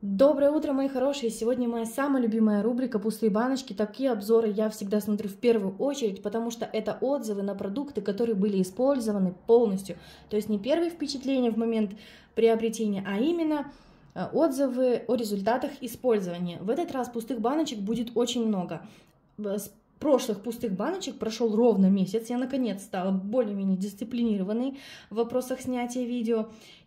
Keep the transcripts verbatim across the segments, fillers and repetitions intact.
Доброе утро, мои хорошие! Сегодня моя самая любимая рубрика «Пустые баночки». Такие обзоры я всегда смотрю в первую очередь, потому что это отзывы на продукты, которые были использованы полностью. То есть не первые впечатления в момент приобретения, а именно отзывы о результатах использования. В этот раз пустых баночек будет очень много. С прошлых пустых баночек прошел ровно месяц. Я наконец стала более-менее дисциплинированной в вопросах снятия видео.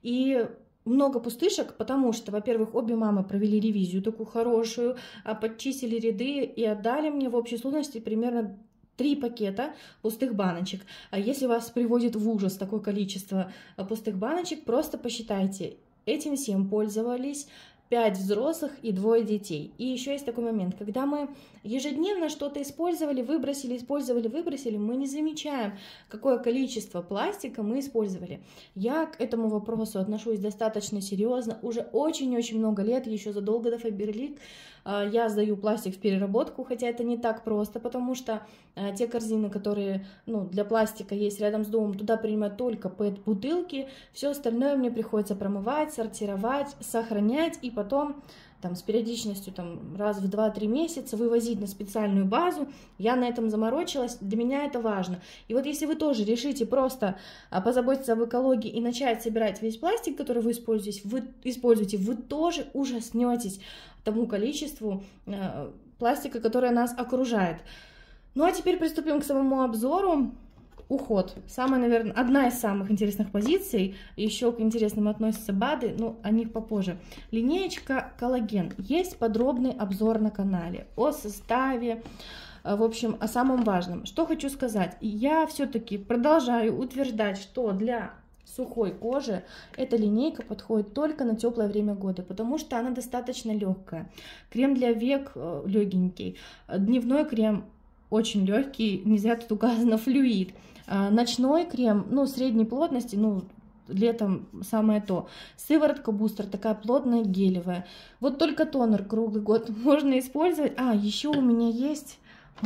И много пустышек, потому что, во-первых, обе мамы провели ревизию такую хорошую, подчистили ряды и отдали мне в общей сложности примерно три пакета пустых баночек. А если вас приводит в ужас такое количество пустых баночек, просто посчитайте. Этим всем пользовались пять взрослых и двое детей. И еще есть такой момент, когда мы ежедневно что-то использовали, выбросили, использовали, выбросили, мы не замечаем, какое количество пластика мы использовали. Я к этому вопросу отношусь достаточно серьезно. Уже очень-очень много лет, еще задолго до Faberlic, я сдаю пластик в переработку, хотя это не так просто, потому что те корзины, которые ну, для пластика есть рядом с домом, туда принимают только пэт-бутылки, все остальное мне приходится промывать, сортировать, сохранять и потом там, с периодичностью там, раз в два-три месяца вывозить на специальную базу. Я на этом заморочилась, для меня это важно. И вот если вы тоже решите просто позаботиться об экологии и начать собирать весь пластик, который вы используете, вы, используете, вы тоже ужаснетесь тому количеству э, пластика, которое нас окружает. Ну а теперь приступим к самому обзору. Уход. Самая, наверное, одна из самых интересных позиций. Еще к интересным относятся БАДы, но о них попозже. Линеечка коллаген. Есть подробный обзор на канале о составе, в общем, о самом важном. Что хочу сказать. Я все-таки продолжаю утверждать, что для сухой кожи эта линейка подходит только на теплое время года, потому что она достаточно легкая. Крем для век легенький. Дневной крем очень легкий, не зря тут указано флюид. Ночной крем, ну, средней плотности, ну, летом самое то. Сыворотка бустер, такая плотная, гелевая. Вот только тонер круглый год можно использовать. А, еще у меня есть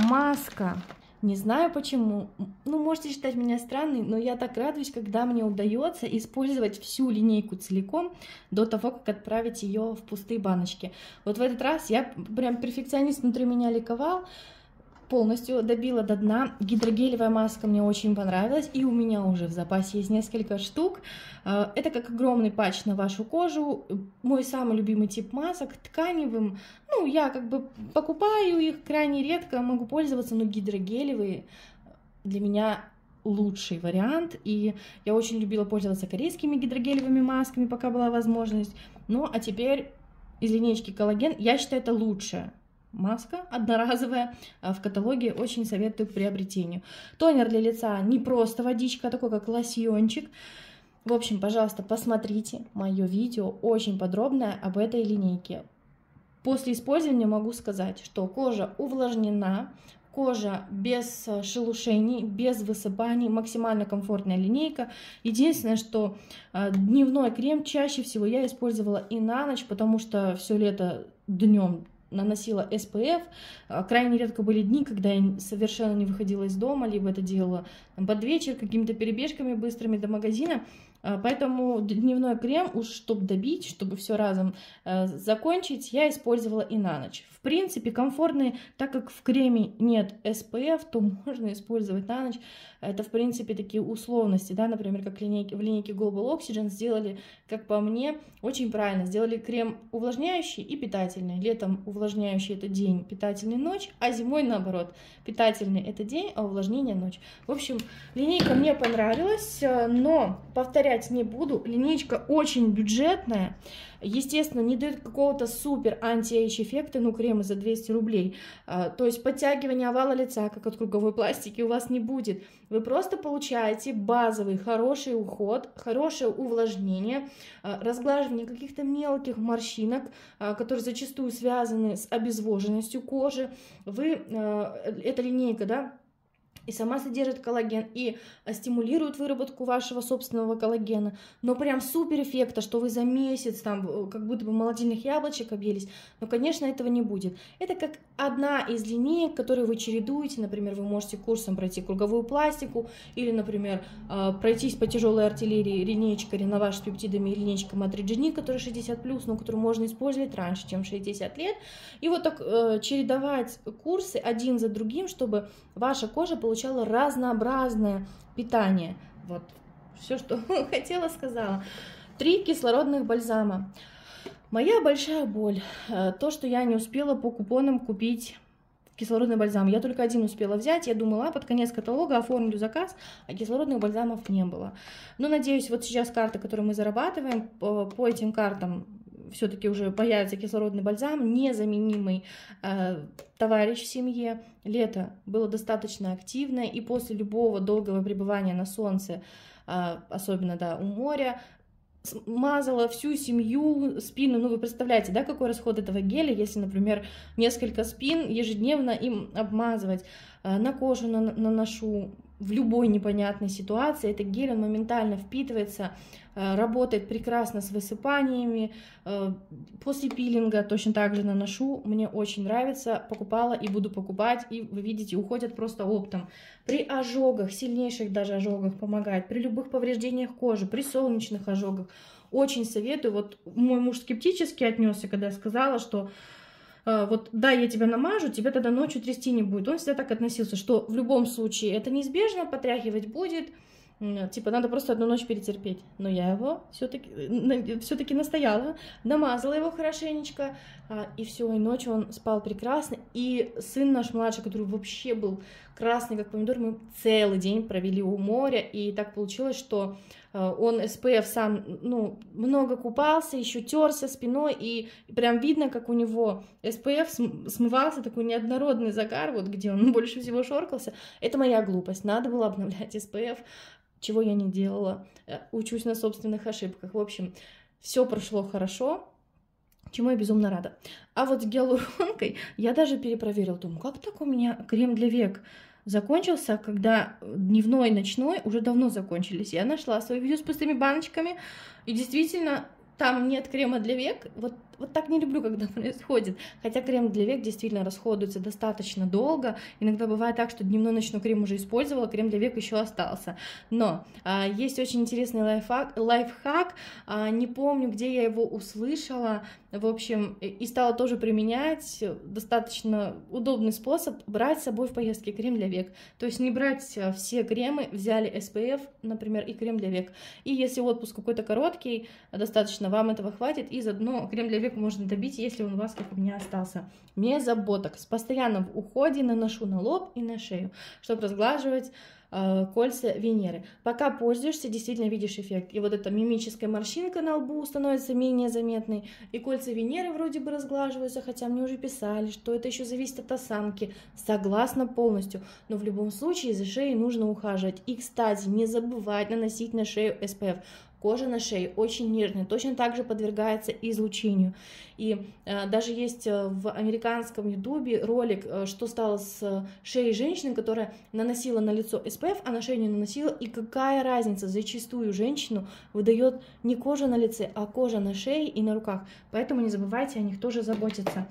маска. Не знаю почему, ну, можете считать меня странной, но я так радуюсь, когда мне удается использовать всю линейку целиком до того, как отправить ее в пустые баночки. Вот в этот раз я прям перфекционист внутри меня ликовал. Полностью добила до дна. Гидрогелевая маска мне очень понравилась, и у меня уже в запасе есть несколько штук. Это как огромный патч на вашу кожу. Мой самый любимый тип масок, тканевым. Ну, я как бы покупаю их крайне редко, могу пользоваться, но гидрогелевые для меня лучший вариант. И я очень любила пользоваться корейскими гидрогелевыми масками, пока была возможность. Ну, а теперь из линейки коллаген, я считаю, это лучшее. Маска одноразовая в каталоге, очень советую к приобретению. Тонер для лица не просто водичка, а такой как лосьончик. В общем, пожалуйста, посмотрите мое видео очень подробное об этой линейке. После использования могу сказать, что кожа увлажнена, кожа без шелушений, без высыпаний, максимально комфортная линейка. Единственное, что дневной крем чаще всего я использовала и на ночь, потому что все лето днем наносила эс пэ эф. Крайне редко были дни, когда я совершенно не выходила из дома, либо это делала там, под вечер какими-то перебежками быстрыми до магазина. Поэтому дневной крем, уж чтобы добить, чтобы все разом э, закончить, я использовала и на ночь. В принципе, комфортные, так как в креме нет эс пэ эф, то можно использовать на ночь. Это, в принципе, такие условности, да, например, как линейки, в линейке Global Oxygen сделали, как по мне, очень правильно. Сделали крем увлажняющий и питательный. Летом увлажняющий — это день, питательный — ночь, а зимой наоборот. Питательный — это день, а увлажнение — ночь. В общем, линейка мне понравилась, но повторяю, не буду. Линейка очень бюджетная. Естественно, не дает какого-то супер анти-эйдж эффекта, ну, кремы за двести рублей. А, то есть подтягивание овала лица, как от круговой пластики, у вас не будет. Вы просто получаете базовый хороший уход, хорошее увлажнение, а, разглаживание каких-то мелких морщинок, а, которые зачастую связаны с обезвоженностью кожи. Вы, а, эта линейка, да, и сама содержит коллаген, и стимулирует выработку вашего собственного коллагена, но прям супер эффекта, что вы за месяц там как будто бы молодильных яблочек объелись, но, конечно, этого не будет. Это как одна из линеек, которые вы чередуете, например, вы можете курсом пройти круговую пластику, или, например, пройтись по тяжелой артиллерии линеечкой Реноваж с пептидами и линеечкой Матригени, которая шестьдесят плюс, но которую можно использовать раньше, чем шестьдесят лет, и вот так э, чередовать курсы один за другим, чтобы ваша кожа получала разнообразное питание. Вот, все, что хотела, сказала. Три кислородных бальзама. Моя большая боль, то, что я не успела по купонам купить кислородный бальзам. Я только один успела взять, я думала, а под конец каталога оформлю заказ, а кислородных бальзамов не было. Но, надеюсь, вот сейчас карта, которую мы зарабатываем, по, по этим картам все-таки уже появится кислородный бальзам, незаменимый э, товарищ в семье. Лето было достаточно активное, и после любого долгого пребывания на солнце, э, особенно да, у моря, смазала всю семью, спину. Ну, вы представляете, да, какой расход этого геля, если, например, несколько спин ежедневно им обмазывать. Э, на кожу наношу в любой непонятной ситуации. Этот гель, он моментально впитывается, работает прекрасно с высыпаниями. После пилинга точно так же наношу. Мне очень нравится. Покупала и буду покупать. И вы видите, уходят просто оптом. При ожогах, сильнейших даже ожогах помогает. При любых повреждениях кожи, при солнечных ожогах. Очень советую. Вот мой муж скептически отнесся, когда я сказала, что вот да, я тебя намажу, тебя тогда ночью трясти не будет. Он всегда так относился, что в любом случае это неизбежно, потряхивать будет. Типа, надо просто одну ночь перетерпеть. Но я его все-таки все-таки настояла, намазала его хорошенечко, и все, и ночью он спал прекрасно. И сын наш младший, который вообще был красный, как помидор, мы целый день провели у моря, и так получилось, что он эс пэ эф сам, ну, много купался, еще терся спиной, и прям видно, как у него эс пэ эф смывался, такой неоднородный загар, вот где он больше всего шоркался. Это моя глупость, надо было обновлять эс пэ эф, чего я не делала, учусь на собственных ошибках. В общем, все прошло хорошо, чему я безумно рада. А вот с гиалуронкой я даже перепроверила, думаю, как так у меня крем для век закончился, когда дневной и ночной уже давно закончились. Я нашла свое видео с пустыми баночками, и действительно там нет крема для век. Вот, вот так не люблю, когда происходит. Хотя крем для век действительно расходуется достаточно долго. Иногда бывает так, что дневной ночной крем уже использовала, крем для век еще остался. Но а, есть очень интересный лайфхак, лайфхак а, не помню, где я его услышала. В общем, и стала тоже применять. Достаточно удобный способ брать с собой в поездке крем для век. То есть не брать все кремы, взяли эс пэ эф, например, и крем для век. И если отпуск какой-то короткий, достаточно, вам этого хватит, и заодно крем для век можно добить, если он у вас, как у меня, остался. Мезоботокс. Постоянно в уходе наношу на лоб и на шею, чтобы разглаживать э, кольца Венеры. Пока пользуешься, действительно видишь эффект. И вот эта мимическая морщинка на лбу становится менее заметной, и кольца Венеры вроде бы разглаживаются, хотя мне уже писали, что это еще зависит от осанки. Согласна полностью, но в любом случае за шеей нужно ухаживать. И, кстати, не забывать наносить на шею эс пэ эф. Кожа на шее очень нежная, точно так же подвергается излучению. И э, даже есть в американском ютубе ролик, э, что стало с шеей женщины, которая наносила на лицо эс пэ эф, а на шею не наносила. И какая разница, зачастую женщину выдает не кожа на лице, а кожа на шее и на руках. Поэтому не забывайте о них тоже заботиться.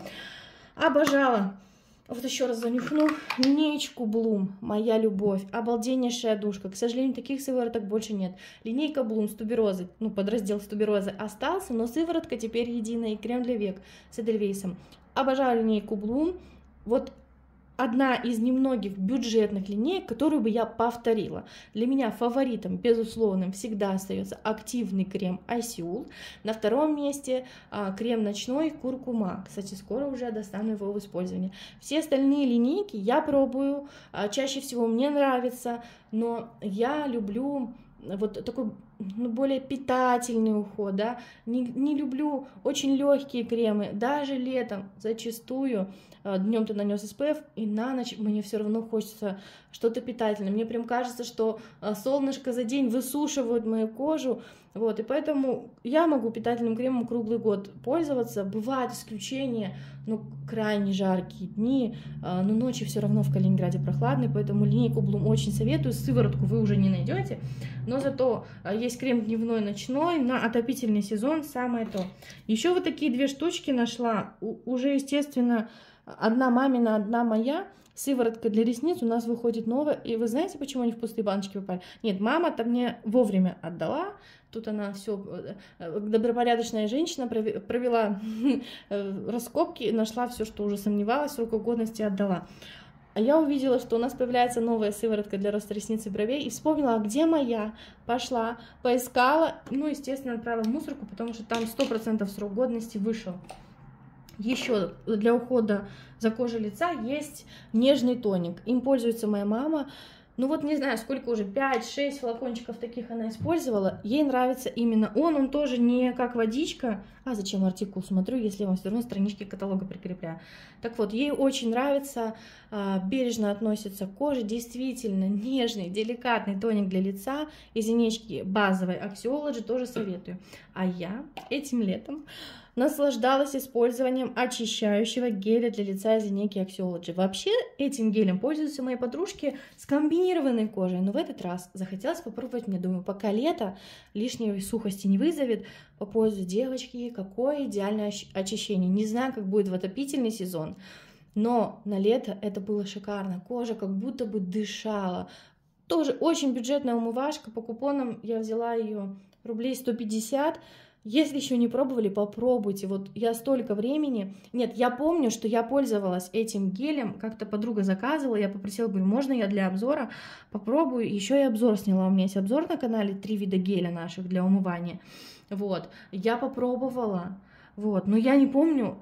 Обожала! Вот еще раз занюхну. Линеечку Блум, моя любовь, обалденнейшая душка. К сожалению, таких сывороток больше нет. Линейка Блум с туберозой, ну, подраздел с туберозой остался, но сыворотка теперь единая, и крем для век с Эдельвейсом. Обожаю линейку Блум. Вот одна из немногих бюджетных линеек, которую бы я повторила. Для меня фаворитом, безусловным, всегда остается активный крем Осиул. На втором месте а, крем ночной Куркума. Кстати, скоро уже достану его в использование. Все остальные линейки я пробую, а, чаще всего мне нравится, но я люблю вот такой ну, более питательный уход, да, не, не люблю очень легкие кремы, даже летом зачастую днем ты нанес эс пэ эф, и на ночь мне все равно хочется что-то питательное. Мне прям кажется, что солнышко за день высушивает мою кожу, вот, и поэтому я могу питательным кремом круглый год пользоваться. Бывают исключения, ну, крайне жаркие дни, но ночи все равно в Калининграде прохладные, поэтому линейку Bloom очень советую. Сыворотку вы уже не найдете, но зато есть крем дневной, ночной на отопительный сезон, самое то. Еще вот такие две штучки нашла, уже, естественно, одна мамина, одна моя. Сыворотка для ресниц у нас выходит новая. И вы знаете, почему они в пустые баночки попали? Нет, мама-то мне вовремя отдала. Тут она все, добропорядочная женщина, провела раскопки, нашла все, что уже сомневалась, срок годности отдала. А я увидела, что у нас появляется новая сыворотка для роста ресниц и бровей, и вспомнила, а где моя? Пошла, поискала, ну, естественно, отправила в мусорку, потому что там сто процентов срок годности вышел. Еще для ухода за кожей лица есть нежный тоник. Им пользуется моя мама. Ну вот не знаю, сколько уже, пять-шесть флакончиков таких она использовала. Ей нравится именно он. Он тоже не как водичка. А зачем артикул смотрю, если я вам все равно странички каталога прикрепляю. Так вот, ей очень нравится, бережно относится к коже. Действительно нежный, деликатный тоник для лица. Из линейки базовой Axiology тоже советую. А я этим летом наслаждалась использованием очищающего геля для лица из линейки Axiology. Вообще этим гелем пользуются мои подружки с комбинированной кожей, но в этот раз захотелось попробовать мне. Думаю, пока лето лишней сухости не вызовет, попользуюсь. Девочки, какое идеальное очищение. Не знаю, как будет в отопительный сезон, но на лето это было шикарно. Кожа как будто бы дышала. Тоже очень бюджетная умывашка. По купонам я взяла ее рублей сто пятьдесят. Если еще не пробовали, попробуйте. Вот я столько времени... Нет, я помню, что я пользовалась этим гелем. Как-то подруга заказывала, я попросила, говорю, можно я для обзора попробую? Еще и обзор сняла. У меня есть обзор на канале, три вида геля наших для умывания. Вот, я попробовала. Вот, но я не помню,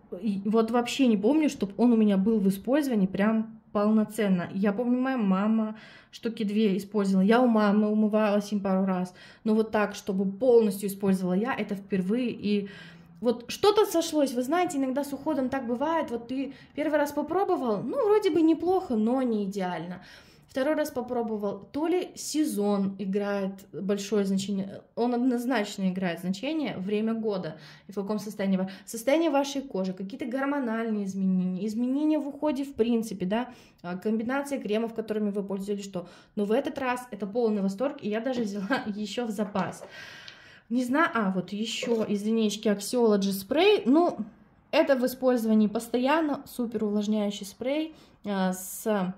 вот вообще не помню, чтобы он у меня был в использовании прям полноценно. Я помню, моя мама штуки две использовала, я у мамы умывалась им пару раз, но вот так, чтобы полностью использовала я, это впервые. И вот что-то сошлось, вы знаете, иногда с уходом так бывает, вот ты первый раз попробовал, ну, вроде бы неплохо, но не идеально. Второй раз попробовал, то ли сезон играет большое значение, он однозначно играет значение, время года, и в каком состоянии, состояние вашей кожи, какие-то гормональные изменения, изменения в уходе в принципе, да, комбинация кремов, которыми вы пользовались, что. Но в этот раз это полный восторг, и я даже взяла еще в запас. Не знаю, а вот еще из линейки Axiology спрей, ну, это в использовании постоянно, супер увлажняющий спрей а, с...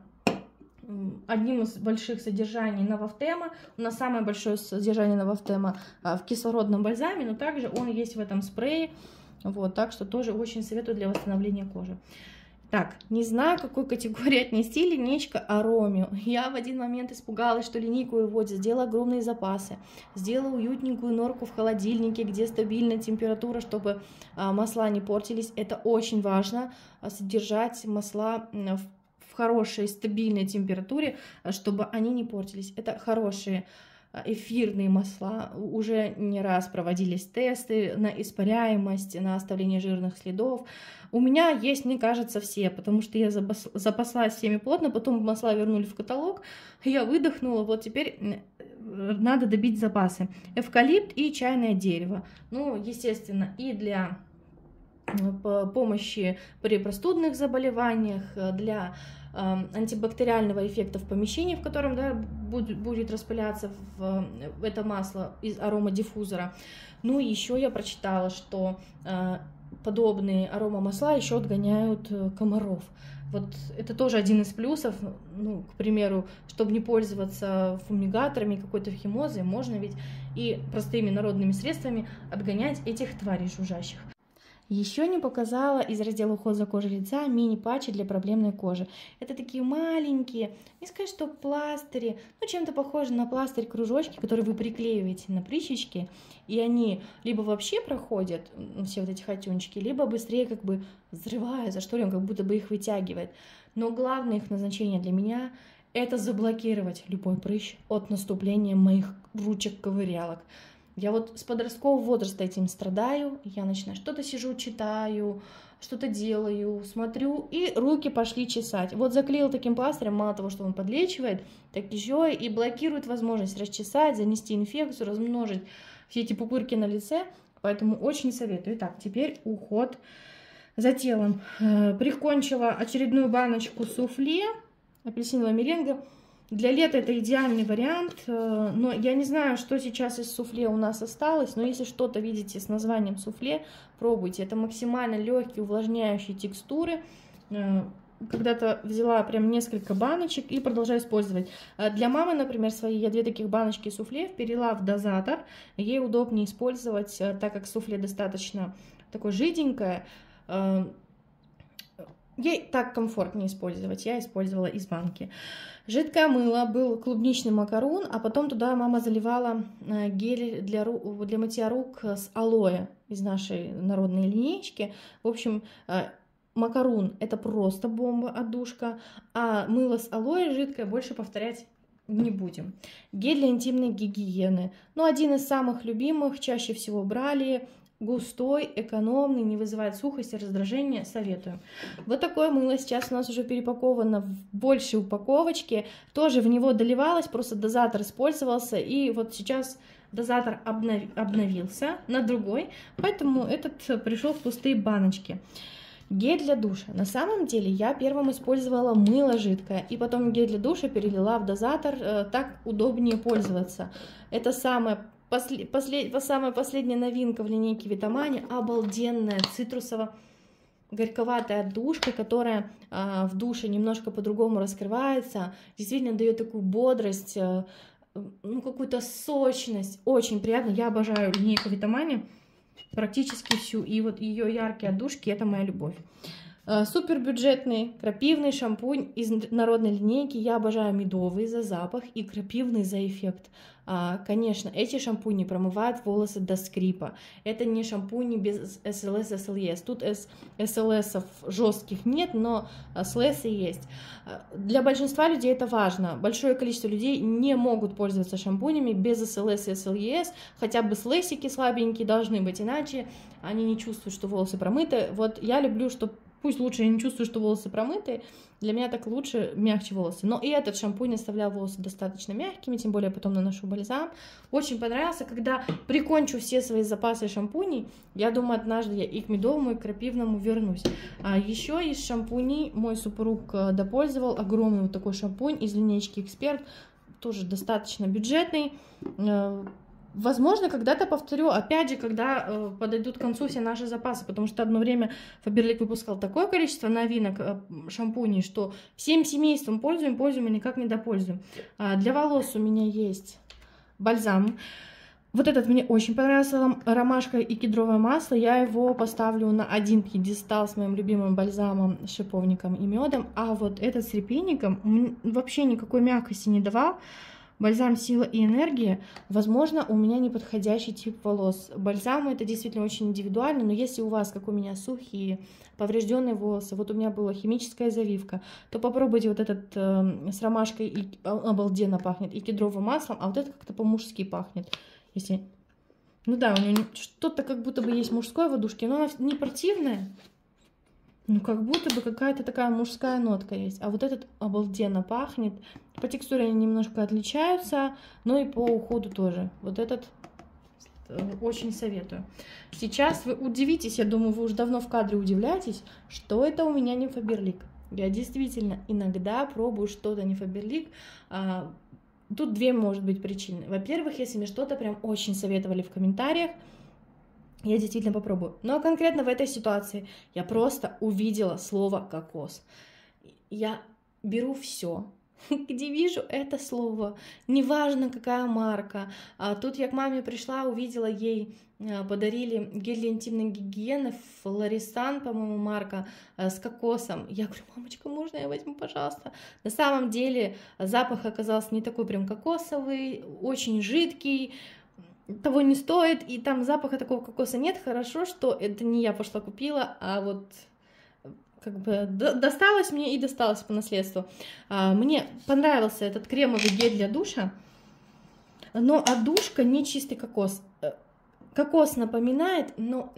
одним из больших содержаний Новафтема. У нас самое большое содержание Новафтема в кислородном бальзаме, но также он есть в этом спрее. Вот, так что тоже очень советую для восстановления кожи. Так, не знаю, к какой категории отнести линейка Аромио. Я в один момент испугалась, что линейку выводят, сделала огромные запасы, сделала уютненькую норку в холодильнике, где стабильная температура, чтобы масла не портились. Это очень важно, содержать масла в в хорошей стабильной температуре, чтобы они не портились. Это хорошие эфирные масла. Уже не раз проводились тесты на испаряемость, на оставление жирных следов. У меня есть, мне кажется, все, потому что я запаслась всеми плотно, потом масла вернули в каталог, я выдохнула, вот теперь надо добить запасы. Эвкалипт и чайное дерево. Ну, естественно, и для помощи при простудных заболеваниях, для антибактериального эффекта в помещении, в котором, да, будет, будет распыляться в, в это масло из аромадиффузора. Ну и еще я прочитала, что э, подобные аромамасла еще отгоняют комаров. Вот это тоже один из плюсов. Ну, к примеру, чтобы не пользоваться фумигаторами, какой-то химозой, можно ведь и простыми народными средствами отгонять этих тварей жужжащих. Еще не показала из раздела уход за кожей лица мини-патчи для проблемной кожи. Это такие маленькие, не сказать, что пластыри, но чем-то похожи на пластырь кружочки, которые вы приклеиваете на прыщички, и они либо вообще проходят, все вот эти хотюнчики, либо быстрее как бы взрываются, что ли, он как будто бы их вытягивает. Но главное их назначение для меня это заблокировать любой прыщ от наступления моих ручек-ковырялок. Я вот с подросткового возраста этим страдаю, я начинаю что-то сижу, читаю, что-то делаю, смотрю, и руки пошли чесать. Вот заклеил таким пластырем, мало того, что он подлечивает, так еще и блокирует возможность расчесать, занести инфекцию, размножить все эти пупырки на лице, поэтому очень советую. Итак, теперь уход за телом. Прикончила очередную баночку суфле, апельсинового меренга. Для лета это идеальный вариант, но я не знаю, что сейчас из суфле у нас осталось, но если что-то видите с названием суфле, пробуйте. Это максимально легкие увлажняющие текстуры. Когда-то взяла прям несколько баночек и продолжаю использовать. Для мамы, например, своей я две таких баночки суфле перелила в дозатор. Ей удобнее использовать, так как суфле достаточно такое жиденькое. Ей так комфортнее использовать, я использовала из банки. Жидкое мыло, был клубничный макарон, а потом туда мама заливала гель для, ру... для мытья рук с алоэ из нашей народной линейки. В общем, макарон это просто бомба, отдушка, а мыло с алоэ жидкое больше повторять не будем. Гель для интимной гигиены. Ну, один из самых любимых, чаще всего брали. Густой, экономный, не вызывает сухости, раздражения, советую. Вот такое мыло сейчас у нас уже перепаковано в большей упаковочке. Тоже в него доливалось, просто дозатор использовался. И вот сейчас дозатор обнов... обновился на другой, поэтому этот пришел в пустые баночки. Гель для душа. На самом деле я первым использовала мыло жидкое, и потом гель для душа перелила в дозатор, так удобнее пользоваться. Это самое После, после, самая последняя новинка в линейке Витамани, обалденная цитрусово-горьковатая отдушка, которая а, в душе немножко по-другому раскрывается, действительно дает такую бодрость, а, ну, какую-то сочность, очень приятно. Я обожаю линейку Витамани практически всю, и вот ее яркие отдушки — это моя любовь. Супер бюджетный крапивный шампунь из народной линейки. Я обожаю медовый за запах и крапивный за эффект. Конечно, эти шампуни промывают волосы до скрипа. Это не шампуни без эс эл эс, эс эл и эс. Тут эс эл эсов жестких нет, но эс эл эсы есть. Для большинства людей это важно. Большое количество людей не могут пользоваться шампунями без эс эл эс и эс эл и эс. Хотя бы слэсики слабенькие должны быть, иначе они не чувствуют, что волосы промыты. Вот я люблю, чтобы пусть лучше я не чувствую, что волосы промытые, для меня так лучше, мягче волосы. Но и этот шампунь оставлял волосы достаточно мягкими, тем более потом наношу бальзам. Очень понравился, когда прикончу все свои запасы шампуней, я думаю, однажды я и к медовому, и к крапивному вернусь. А еще из шампуней мой супруг допользовал огромный вот такой шампунь из линейки Эксперт, тоже достаточно бюджетный. Возможно, когда-то повторю, опять же, когда э, подойдут к концу все наши запасы, потому что одно время Faberlic выпускал такое количество новинок э, шампуней, что всем семейством пользуем, пользуем и никак не допользуем. А для волос у меня есть бальзам. Вот этот мне очень понравился, ромашка и кедровое масло. Я его поставлю на один пьедестал с моим любимым бальзамом, шиповником и медом. А вот этот с репейником вообще никакой мягкости не давал. Бальзам «Сила и энергия». Возможно, у меня неподходящий тип волос. Бальзамы это действительно очень индивидуально, но если у вас, как у меня, сухие, поврежденные волосы, вот у меня была химическая завивка, то попробуйте вот этот э, с ромашкой, и обалденно пахнет, и кедровым маслом, а вот это как-то по-мужски пахнет. Если... Ну да, у него что-то как будто бы есть мужское в одушке, но она не противная. Ну, как будто бы какая-то такая мужская нотка есть. А вот этот обалденно пахнет. По текстуре они немножко отличаются, но и по уходу тоже. Вот этот очень советую. Сейчас вы удивитесь, я думаю, вы уже давно в кадре удивляетесь, что это у меня не Faberlic. Я действительно иногда пробую что-то не Faberlic. Тут две, может быть, причины. Во-первых, если мне что-то прям очень советовали в комментариях, я действительно попробую. Но конкретно в этой ситуации я просто увидела слово «кокос». Я беру все, где вижу это слово, неважно какая марка. А тут я к маме пришла, увидела, ей подарили гель для интимной гигиены Флорисан, по-моему, марка, с кокосом. Я говорю: мамочка, можно я возьму, пожалуйста? На самом деле запах оказался не такой прям кокосовый, очень жидкий, того не стоит, и там запаха такого кокоса нет. Хорошо, что это не я пошла купила, а вот как бы досталось мне и досталось по наследству. Мне понравился этот кремовый гель для душа, но отдушка не чистый кокос. Кокос напоминает, но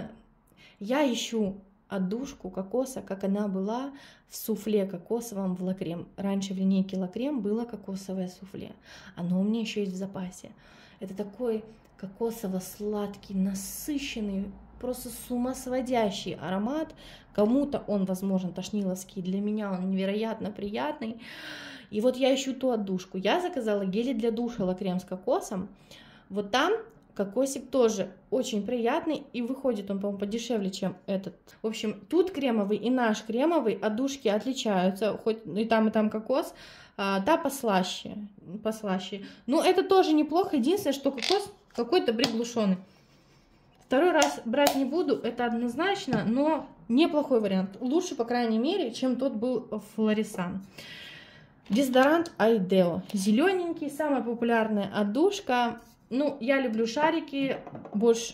я ищу отдушку кокоса, как она была в суфле кокосовом в Лакрем. Раньше в линейке Лакрем было кокосовое суфле. Оно у меня еще есть в запасе. Это такой кокосово-сладкий, насыщенный, просто с ума сводящий аромат. Кому-то он, возможно, тошниловский, для меня он невероятно приятный. И вот я ищу ту отдушку. Я заказала гели для душа Лакрем с кокосом. Вот там кокосик тоже очень приятный, и выходит он, по-моему, подешевле, чем этот. В общем, тут кремовый и наш кремовый, отдушки отличаются, хоть и там, и там кокос, а, да, послаще, послаще. Но это тоже неплохо, единственное, что кокос какой-то приглушенный. Второй раз брать не буду, это однозначно, но неплохой вариант. Лучше, по крайней мере, чем тот был Флорисан. Дезодорант Айдео. Зелененький, самая популярная отдушка. Ну, я люблю шарики, больше,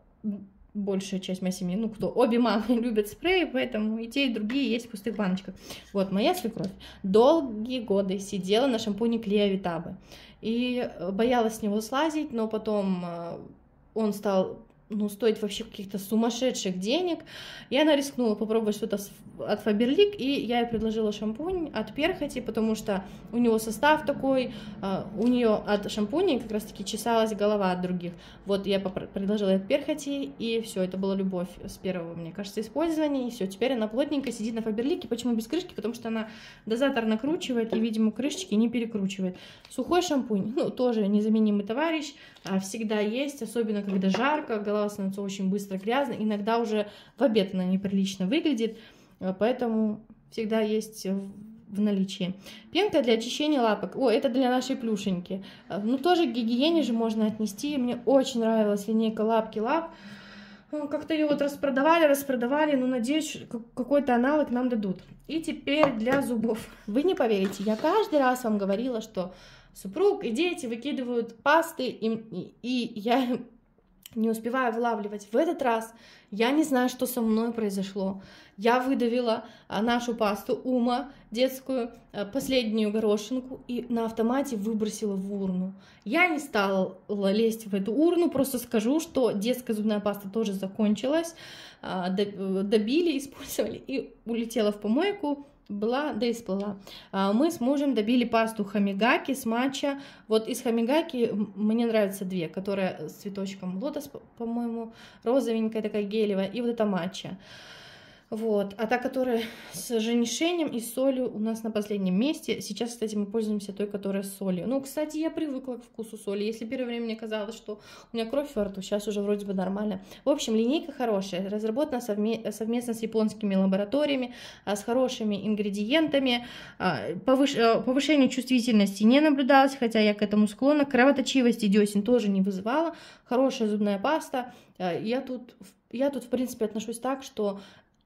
большая часть моей семьи, ну кто, обе мамы любят спреи, поэтому и те, и другие есть в пустых баночках. Вот, моя свекровь долгие годы сидела на шампуне Клео Витабе и боялась с него слазить, но потом он стал, ну, стоить вообще каких-то сумасшедших денег, и она рискнула попробовать что-то от Faberlic, и я ей предложила шампунь от перхоти, потому что у него состав такой, у нее от шампуней как раз-таки чесалась голова от других. Вот я предложила от перхоти, и все, это была любовь с первого, мне кажется, использования, и все, теперь она плотненько сидит на Faberlic. Почему без крышки? Потому что она дозатор накручивает, и, видимо, крышечки не перекручивает. Сухой шампунь, ну, тоже незаменимый товарищ, всегда есть, особенно когда жарко, голова становится очень быстро грязной, иногда уже в обед она неприлично выглядит, поэтому всегда есть в наличии. Пенка для очищения лапок. О, это для нашей плюшеньки. Ну, тоже к гигиене же можно отнести. Мне очень нравилась линейка Лапки Лап. Как-то ее вот распродавали, распродавали, но надеюсь, какой-то аналог нам дадут. И теперь для зубов. Вы не поверите, я каждый раз вам говорила, что супруг и дети выкидывают пасты, и, и, и я не успеваю вылавливать. В этот раз я не знаю, что со мной произошло. Я выдавила нашу пасту Ума, детскую, последнюю горошинку, и на автомате выбросила в урну. Я не стала лезть в эту урну, просто скажу, что детская зубная паста тоже закончилась, добили, использовали, и улетела в помойку. Была, да и сплыла. Мы с мужем добили пасту Хамигаки с матча. Вот из Хамигаки мне нравятся две, которая с цветочком лотос, по-моему, розовенькая такая гелевая, и вот эта матча. Вот. А та, которая с женьшенем и солью, у нас на последнем месте. Сейчас, кстати, мы пользуемся той, которая с солью. Ну, кстати, я привыкла к вкусу соли. Если первое время мне казалось, что у меня кровь во рту, сейчас уже вроде бы нормально. В общем, линейка хорошая, разработана совме совместно с японскими лабораториями, с хорошими ингредиентами. Повыш повышение чувствительности не наблюдалось, хотя я к этому склонна. Кровоточивости десен тоже не вызывала. Хорошая зубная паста. Я тут, я тут в принципе, отношусь так, что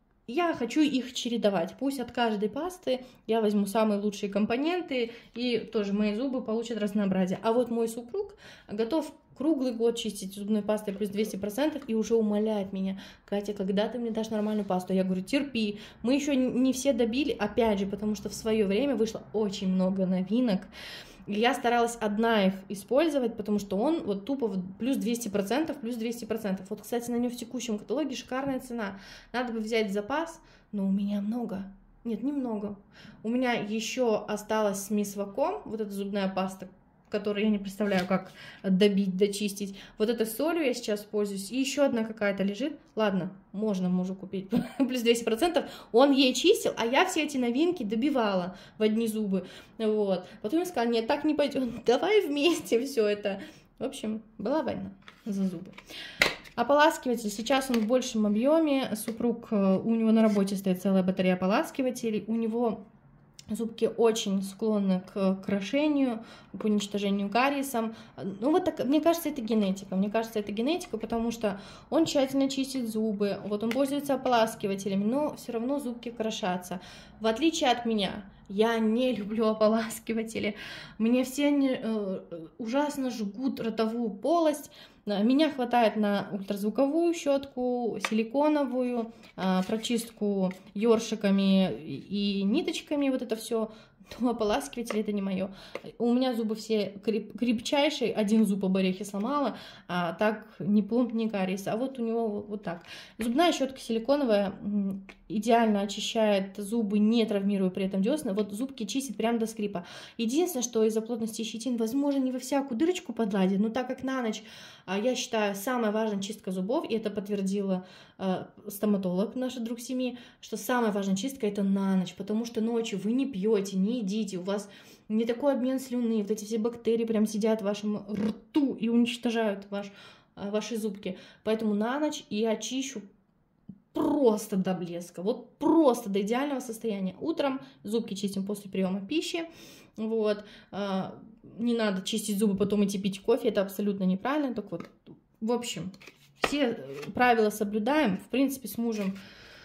я хочу их чередовать. Пусть от каждой пасты я возьму самые лучшие компоненты, и тоже мои зубы получат разнообразие. А вот мой супруг готов круглый год чистить зубной пастой плюс двести процентов и уже умоляет меня: Катя, когда ты мне дашь нормальную пасту? Я говорю: терпи, мы еще не все добили, опять же, потому что в свое время вышло очень много новинок. И я старалась одна их использовать, потому что он вот тупо плюс двести процентов, плюс двести процентов. Вот, кстати, на нее в текущем каталоге шикарная цена. Надо бы взять запас, но у меня много. Нет, немного. У меня еще осталось с Мисваком, вот эта зубная паста, которую я не представляю, как добить, дочистить. Вот этой солью я сейчас пользуюсь. И еще одна какая-то лежит. Ладно, можно мужу купить плюс двести процентов. Он ей чистил, а я все эти новинки добивала в одни зубы. Вот. Потом я сказала: нет, так не пойдет. Давай вместе все это. В общем, была война за зубы. Ополаскиватель. Сейчас он в большем объеме. Супруг, у него на работе стоит целая батарея ополаскивателей. У него зубки очень склонны к крошению, к уничтожению кариесом. Ну вот так, мне кажется, это генетика. Мне кажется, это генетика, потому что он тщательно чистит зубы, вот он пользуется ополаскивателями, но все равно зубки крошатся. В отличие от меня, Я не люблю ополаскиватели. Мне все они э, ужасно жгут ротовую полость. Меня хватает на ультразвуковую щетку, силиконовую, э, прочистку ёршиками и ниточками, вот это все. Но ополаскиватель это не мое. У меня зубы все креп, крепчайшие, один зуб об орехе сломала, а так ни пломб, ни кариес. А вот у него вот так. Зубная щетка силиконовая идеально очищает зубы, не травмируя при этом десна. Вот зубки чистит прям до скрипа. Единственное, что из-за плотности щетин, возможно, не во всякую дырочку подладит, но так как на ночь, я считаю, самая важная чистка зубов, и это подтвердила э, стоматолог, наш друг семьи, что самая важная чистка это на ночь, потому что ночью вы не пьете, не едите, у вас не такой обмен слюны, вот эти все бактерии прям сидят в вашем рту и уничтожают ваш, ваши зубки. Поэтому на ночь я очищу просто до блеска, вот просто до идеального состояния. Утром зубки чистим после приема пищи, вот. Не надо чистить зубы, потом идти пить кофе, это абсолютно неправильно. Так вот, в общем, все правила соблюдаем, в принципе, с мужем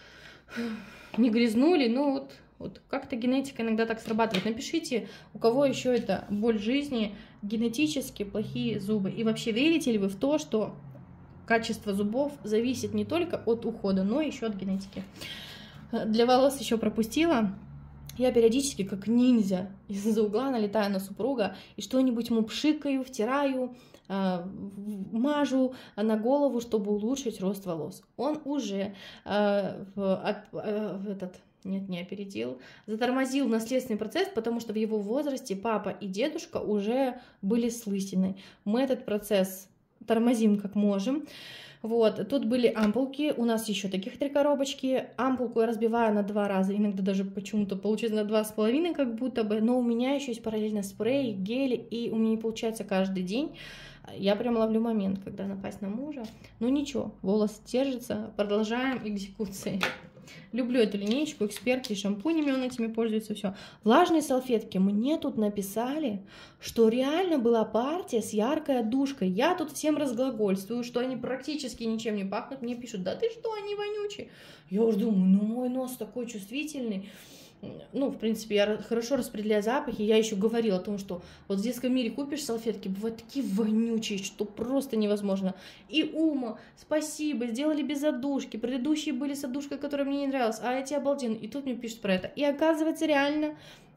не грязнули, но вот, вот как-то генетика иногда так срабатывает. Напишите, у кого еще это боль жизни, генетически плохие зубы. И вообще, верите ли вы в то, что качество зубов зависит не только от ухода, но еще от генетики? Для волос еще пропустила. Я периодически, как ниндзя, из-за угла налетаю на супруга и что-нибудь ему пшикаю, втираю, э, мажу на голову, чтобы улучшить рост волос. Он уже э, от, э, этот, нет, не опередил, затормозил наследственный процесс, потому что в его возрасте папа и дедушка уже были с лысиной. Мы этот процесс тормозим как можем. Вот, тут были ампулки, у нас еще таких три коробочки. Ампулку я разбиваю на два раза, иногда даже почему-то получается на два с половиной, как будто бы. Но у меня еще есть параллельно спрей, гели, и у меня не получается каждый день. Я прям ловлю момент, когда напасть на мужа. Но ничего, волос держится, продолжаем экзекуции. Люблю эту линеечку, эксперты, шампунями он этими пользуется, все. Влажные салфетки. Мне тут написали, что реально была партия с яркой отдушкой. Я тут всем разглагольствую, что они практически ничем не пахнут. Мне пишут, да ты что, они вонючие. Я уже думаю, ну мой нос такой чувствительный. Ну, в принципе, я хорошо распределяю запахи. Я еще говорила о том, что вот в детском мире купишь салфетки, бывают такие вонючие, что просто невозможно. И Ума, спасибо, сделали без отдушки. Предыдущие были с отдушкой, которая мне не нравилась, а эти обалденные. И тут мне пишут про это. И оказывается, реально,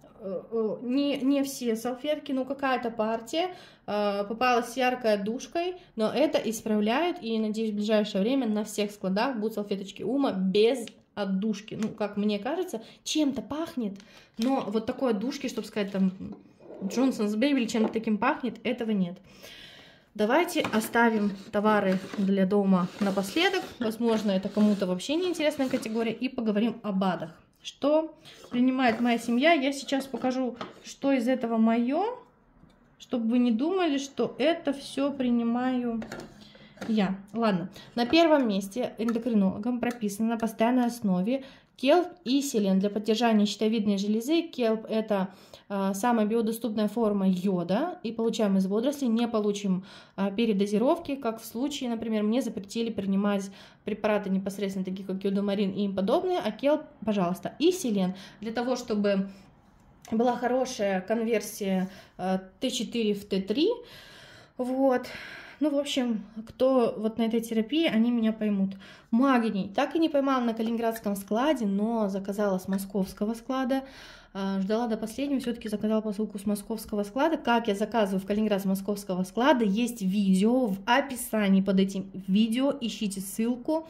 не, не все салфетки, но какая-то партия попалась с яркой отдушкой, но это исправляют. И, надеюсь, в ближайшее время на всех складах будут салфеточки Ума без отдушки. Ну, как мне кажется, чем-то пахнет, но вот такой отдушки, чтобы сказать, там, Johnson's Baby или чем-то таким пахнет, этого нет. Давайте оставим товары для дома напоследок. Возможно, это кому-то вообще не интересная категория. И поговорим о БАДах. Что принимает моя семья? Я сейчас покажу, что из этого мое, чтобы вы не думали, что это все принимаю я. Ладно, на первом месте эндокринологом прописано на постоянной основе келп и селен для поддержания щитовидной железы. Келп это э, самая биодоступная форма йода, и получаем из водорослей, не получим э, передозировки, как в случае, например, мне запретили принимать препараты непосредственно такие, как йодомарин и им подобные, а келп, пожалуйста, и селен для того, чтобы была хорошая конверсия э, тэ четыре в тэ три, вот. Ну, в общем, кто вот на этой терапии, они меня поймут. Магний. Так и не поймала на калининградском складе, но заказала с московского склада. Ждала до последнего, все-таки заказала посылку с московского склада. Как я заказываю в Калининград с московского склада, есть видео в описании под этим видео. Ищите ссылку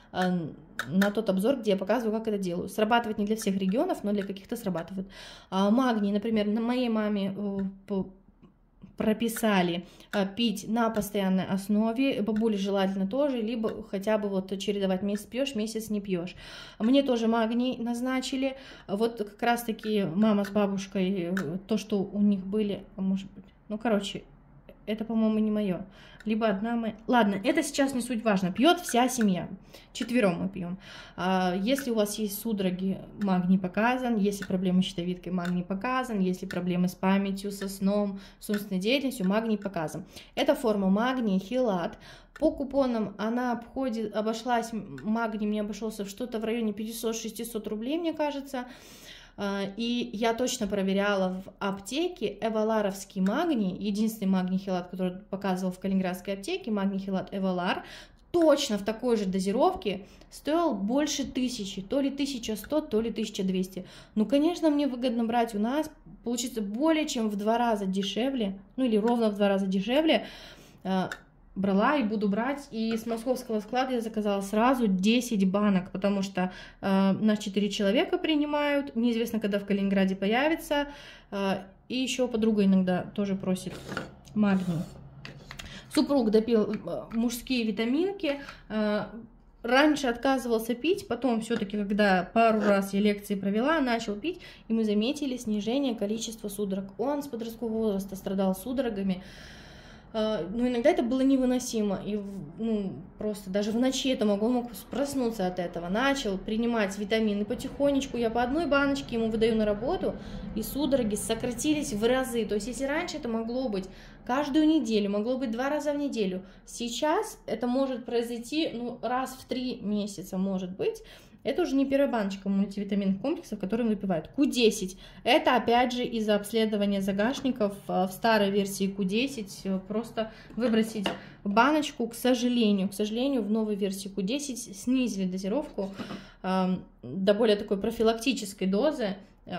на тот обзор, где я показываю, как это делаю. Срабатывает не для всех регионов, но для каких-то срабатывает. Магний, например, на моей маме прописали а, пить на постоянной основе, бабуле желательно тоже, либо хотя бы вот чередовать, месяц пьешь, месяц не пьешь. Мне тоже магний назначили, вот как раз таки мама с бабушкой, то, что у них были, может быть, ну короче, это, по-моему, не мое. Либо одна мы... Ладно, это сейчас не суть важно. Пьет вся семья. Четвером мы пьем. А, если у вас есть судороги, магний показан. Если проблемы с щитовидкой, магний показан. Если проблемы с памятью, со сном, с умственной деятельностью, магний показан. Это форма магния хелат. По купонам она обходит, обошлась, магний мне обошелся в что-то в районе пятьсот-шестьсот рублей, мне кажется. И я точно проверяла в аптеке эваларовский магний, единственный магний хелат, который показывал в калининградской аптеке, магний хелат Эвалар, точно в такой же дозировке стоил больше тысячи, то ли тысяча сто, то ли тысяча двести. Ну, конечно, мне выгодно брать у нас, получится более чем в два раза дешевле, ну или ровно в два раза дешевле. Брала и буду брать, и с московского склада я заказала сразу десять банок, потому что э, нас четыре человека принимают, неизвестно, когда в Калининграде появится, э, и еще подруга иногда тоже просит магний. Супруг допил э, мужские витаминки, э, раньше отказывался пить, потом все-таки, когда пару раз я лекции провела, начал пить, и мы заметили снижение количества судорог. Он с подросткового возраста страдал судорогами. Но иногда это было невыносимо, и ну, просто даже в ночи это могло, мог проснуться от этого. Начал принимать витамины потихонечку, я по одной баночке ему выдаю на работу, и судороги сократились в разы. То есть если раньше это могло быть каждую неделю, могло быть два раза в неделю, сейчас это может произойти ну, раз в три месяца, может быть. Это уже не первая баночка мультивитаминных комплексов, которые он выпивает. ку десять. Это опять же из-за обследования загашников в старой версии ку десять. Просто выбросить баночку, к сожалению. К сожалению, в новой версии ку десять снизили дозировку э, до более такой профилактической дозы.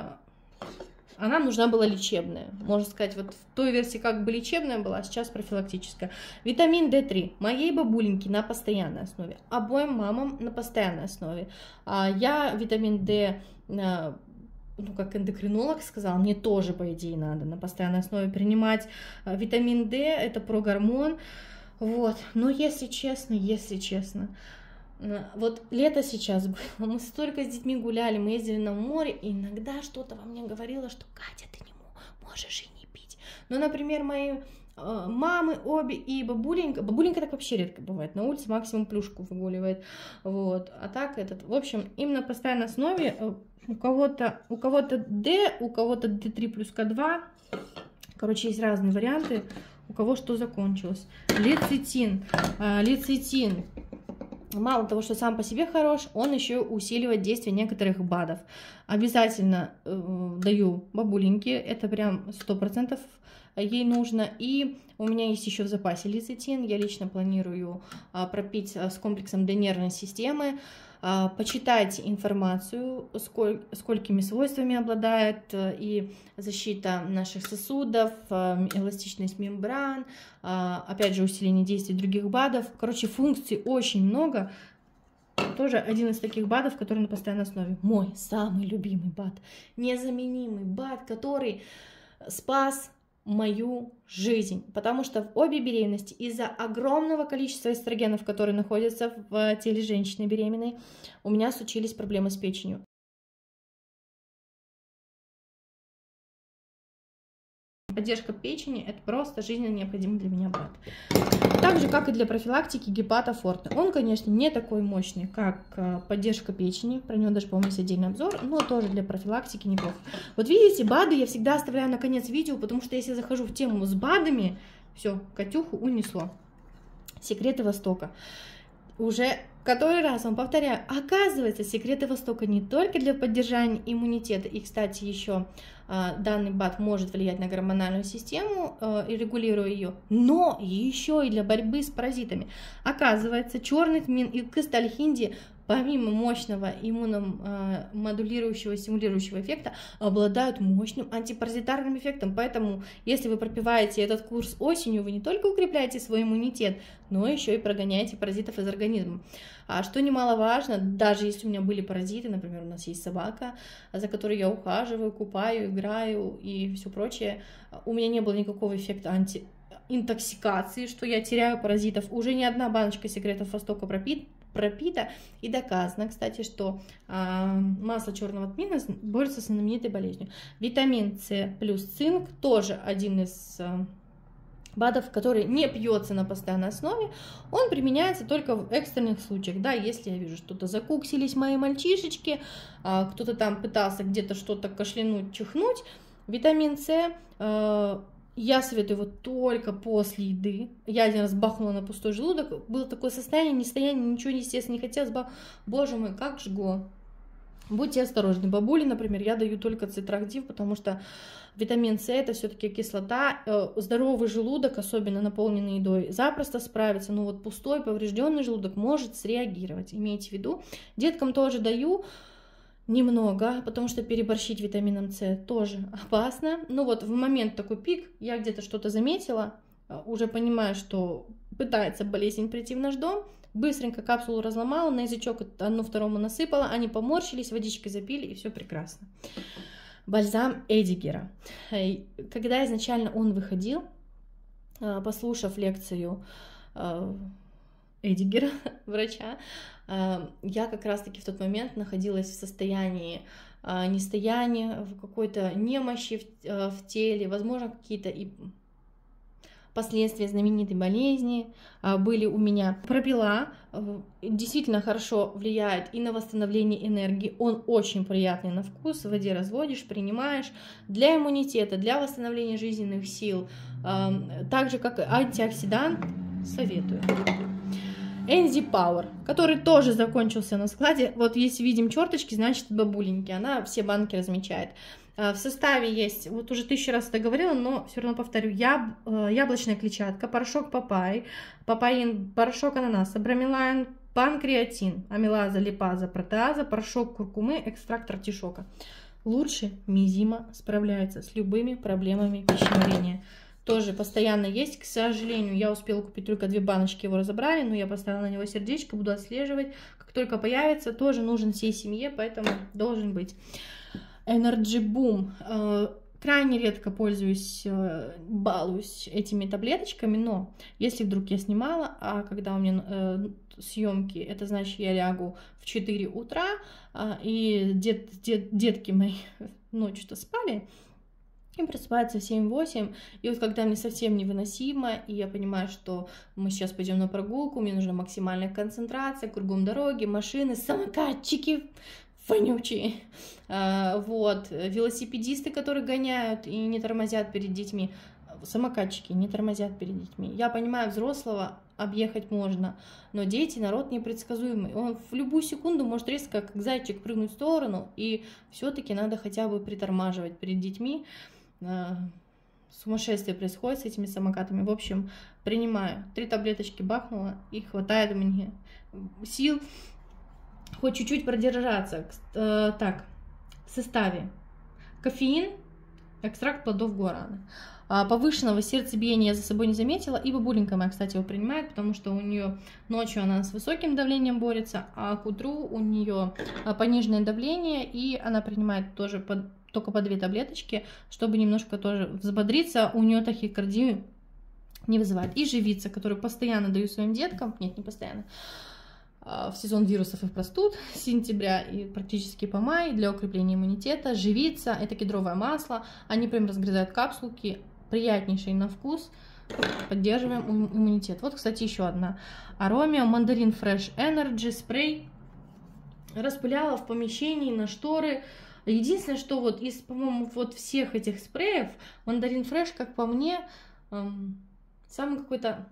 Она нужна была лечебная. Можно сказать, вот в той версии как бы лечебная была, а сейчас профилактическая. Витамин дэ три. Моей бабуленьке на постоянной основе. Обоим мамам на постоянной основе. Я витамин D, ну как эндокринолог сказал, мне тоже, по идее, надо на постоянной основе принимать. Витамин D это прогормон. Вот. Но если честно, если честно, вот лето сейчас было, мы столько с детьми гуляли, мы ездили на море, и иногда что-то во мне говорило, что Катя, ты не можешь и не пить. Но, например, мои э, мамы обе и бабуленька, бабуленька так вообще редко бывает, на улице максимум плюшку выгуливает, вот, а так этот, в общем, им на постоянной основе э, у кого-то, у кого-то D, у кого-то дэ три плюс ка два, короче, есть разные варианты, у кого что закончилось. Лецитин, э, лецитин. Мало того, что сам по себе хорош, он еще усиливает действие некоторых БАДов. Обязательно э, даю бабуленьке, это прям сто процентов ей нужно. И у меня есть еще в запасе лецитин, я лично планирую э, пропить с комплексом для нервной системы. Э, почитайте информацию, сколь, сколькими свойствами обладает э, и защита наших сосудов, э, эластичность мембран, опять же, усиление действий других БАДов. Короче, функций очень много. Тоже один из таких БАДов, который на постоянной основе. Мой самый любимый БАД. Незаменимый БАД, который спас мою жизнь. Потому что в обе беременности из-за огромного количества эстрогенов, которые находятся в теле женщины беременной, у меня случились проблемы с печенью. Поддержка печени – это просто жизненно необходимый для меня БАД. Так же, как и для профилактики гепата форте. Он, конечно, не такой мощный, как поддержка печени. Про него даже, по-моему, есть отдельный обзор, но тоже для профилактики неплохо. Вот видите, БАДы я всегда оставляю на конец видео, потому что если захожу в тему с БАДами, все, Катюху унесло. Секреты Востока. Уже который раз вам повторяю, оказывается, секреты Востока не только для поддержания иммунитета, и, кстати, еще э, данный БАД может влиять на гормональную систему э, и регулируя ее, но еще и для борьбы с паразитами. Оказывается, черный тмин и кысталхинди, помимо мощного иммуномодулирующего, стимулирующего эффекта, обладают мощным антипаразитарным эффектом. Поэтому, если вы пропиваете этот курс осенью, вы не только укрепляете свой иммунитет, но еще и прогоняете паразитов из организма. А что немаловажно, даже если у меня были паразиты, например, у нас есть собака, за которой я ухаживаю, купаю, играю и все прочее, у меня не было никакого эффекта антиинтоксикации, что я теряю паразитов. Уже ни одна баночка секретов Востока пропит, пропита, и доказано, кстати, что э, масло черного тмина борется с знаменитой болезнью. Витамин С плюс цинк тоже один из э, БАДов, который не пьется на постоянной основе, он применяется только в экстренных случаях, да, если я вижу, что-то закуксились мои мальчишечки, э, кто-то там пытался где-то что-то кашлянуть, чихнуть, витамин С э, я советую его только после еды. Я один раз бахнула на пустой желудок. Было такое состояние, не состояние, ничего, естественно, не хотелось. Боже мой, как жгло. Будьте осторожны. Бабуле, например, я даю только цитрагдив, потому что витамин С это все-таки кислота. Здоровый желудок, особенно наполненный едой, запросто справится. Но вот пустой, поврежденный желудок может среагировать. Имейте в виду. Деткам тоже даю немного, потому что переборщить витамином С тоже опасно. Ну вот в момент такой пик, я где-то что-то заметила, уже понимаю, что пытается болезнь прийти в наш дом. Быстренько капсулу разломала, на язычок одну второму насыпала, они поморщились, водичкой запили, и все прекрасно. Бальзам Эдигера. Когда изначально он выходил, послушав лекцию Эдигера, врача, я как раз-таки в тот момент находилась в состоянии нестояния, в какой-то немощи в, в теле, возможно, какие-то и последствия знаменитой болезни были у меня. Пропила действительно хорошо влияет и на восстановление энергии. Он очень приятный на вкус. В воде разводишь, принимаешь. Для иммунитета, для восстановления жизненных сил, так же как и антиоксидант, советую. Энзи Power, который тоже закончился на складе. Вот если видим черточки, значит бабуленьки. Она все банки размечает. В составе есть, вот уже тысячу раз это говорила, но все равно повторю, яб, яблочная клетчатка, порошок папайи, папаин, порошок ананаса, бромелайн, панкреатин, амилаза, липаза, протеаза, порошок куркумы, экстракт артишока. Лучше мизима справляется с любыми проблемами пищеварения. Тоже постоянно есть, к сожалению, я успела купить только две баночки, его разобрали, но я поставила на него сердечко, буду отслеживать. Как только появится, тоже нужен всей семье, поэтому должен быть. Energy Boom. Крайне редко пользуюсь, балуюсь этими таблеточками, но если вдруг я снимала, а когда у меня съемки, это значит, я лягу в четыре утра, и дет, дет, детки мои ночью-то спали, и просыпается в семь-восемь, и вот когда мне совсем невыносимо, и я понимаю, что мы сейчас пойдем на прогулку, мне нужна максимальная концентрация, кругом дороги, машины, самокатчики вонючие, вот, велосипедисты, которые гоняют и не тормозят перед детьми, самокатчики не тормозят перед детьми. Я понимаю, взрослого объехать можно, но дети — народ непредсказуемый. Он в любую секунду может резко, как зайчик, прыгнуть в сторону, и все-таки надо хотя бы притормаживать перед детьми. Сумасшествие происходит с этими самокатами. В общем, принимаю. Три таблеточки бахнула, и хватает мне сил хоть чуть-чуть продержаться. Так, в составе кофеин, экстракт плодов гуараны. Повышенного сердцебиения я за собой не заметила, и бабуленька моя, кстати, его принимает, потому что у нее ночью она с высоким давлением борется, а к утру у нее пониженное давление, и она принимает тоже под, только по две таблеточки, чтобы немножко тоже взбодриться, у нее тахикардию не вызывает. И живица, которую постоянно даю своим деткам, нет, не постоянно, в сезон вирусов и простуд с сентября и практически по май для укрепления иммунитета. Живица, это кедровое масло, они прям разгрызают капсулки, приятнейший на вкус, поддерживаем иммунитет. Вот, кстати, еще одна. Аромия Мандарин Fresh Energy спрей. Распыляла в помещении на шторы. Единственное, что вот из, по-моему, вот всех этих спреев Мандарин Fresh, как по мне, эм, самый какой-то,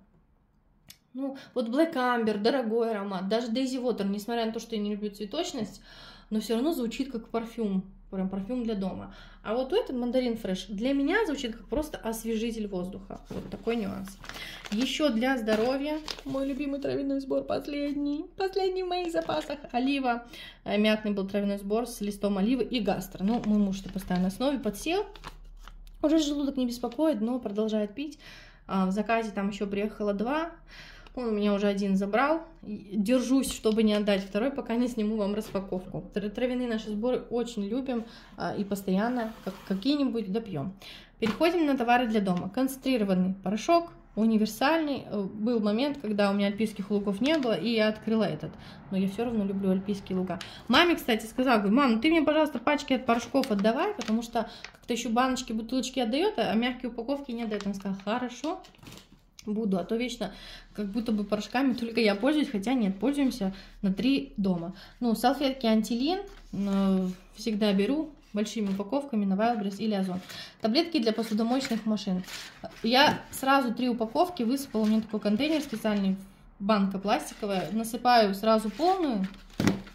ну, вот Black Amber, дорогой аромат, даже Daisy Water, несмотря на то, что я не люблю цветочность, но все равно звучит как парфюм, прям парфюм для дома. А вот этот Мандарин Fresh для меня звучит как просто освежитель воздуха. Вот такой нюанс. Еще для здоровья мой любимый травяной сбор, последний, последний в моих запасах. Олива, мятный был травяной сбор с листом оливы и гастро. Ну, мой муж на постоянной основе подсел. Уже желудок не беспокоит, но продолжает пить. В заказе там еще приехало два. Он у меня уже один забрал. Держусь, чтобы не отдать второй, пока не сниму вам распаковку. Травяные наши сборы очень любим и постоянно как, какие-нибудь допьем. Переходим на товары для дома. Концентрированный порошок, универсальный. Был момент, когда у меня альпийских лугов не было, и я открыла этот. Но я все равно люблю альпийские луга. Маме, кстати, сказала, говорю, мам, ну ты мне, пожалуйста, пачки от порошков отдавай, потому что как-то еще баночки, бутылочки отдает, а мягкие упаковки не отдает. Она сказала, хорошо. Буду, а то вечно как будто бы порошками только я пользуюсь, хотя нет, пользуемся на три дома. Ну, салфетки Антилин э, всегда беру большими упаковками на Wildberries или Озон. Таблетки для посудомоечных машин. Я сразу три упаковки высыпала, у меня такой контейнер специальный, банка пластиковая, насыпаю сразу полную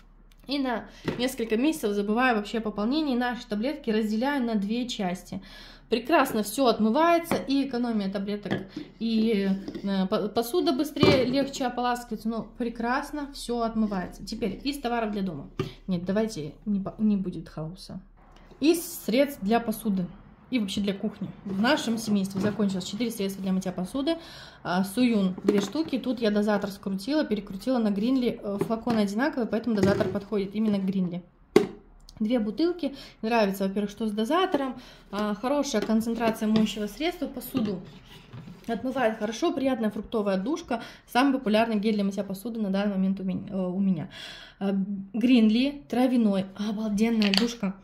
И на несколько месяцев забываю вообще о пополнении. Наши таблетки разделяю на две части. Прекрасно все отмывается, и экономия таблеток, и посуда быстрее, легче ополаскивается, но прекрасно все отмывается. Теперь из товаров для дома. Нет, давайте не, не будет хаоса. Из средств для посуды и вообще для кухни. В нашем семействе закончилось четыре средства для мытья посуды. Суюн две штуки. Тут я дозатор скрутила, перекрутила на Гринли. Флаконы одинаковые, поэтому дозатор подходит именно к Гринли. Две бутылки. Нравится, во-первых, что с дозатором. Хорошая концентрация моющего средства. Посуду отмывает хорошо. Приятная фруктовая душка. Самый популярный гель для мытья посуды на данный момент у меня. Гринли травяной. Обалденная душка.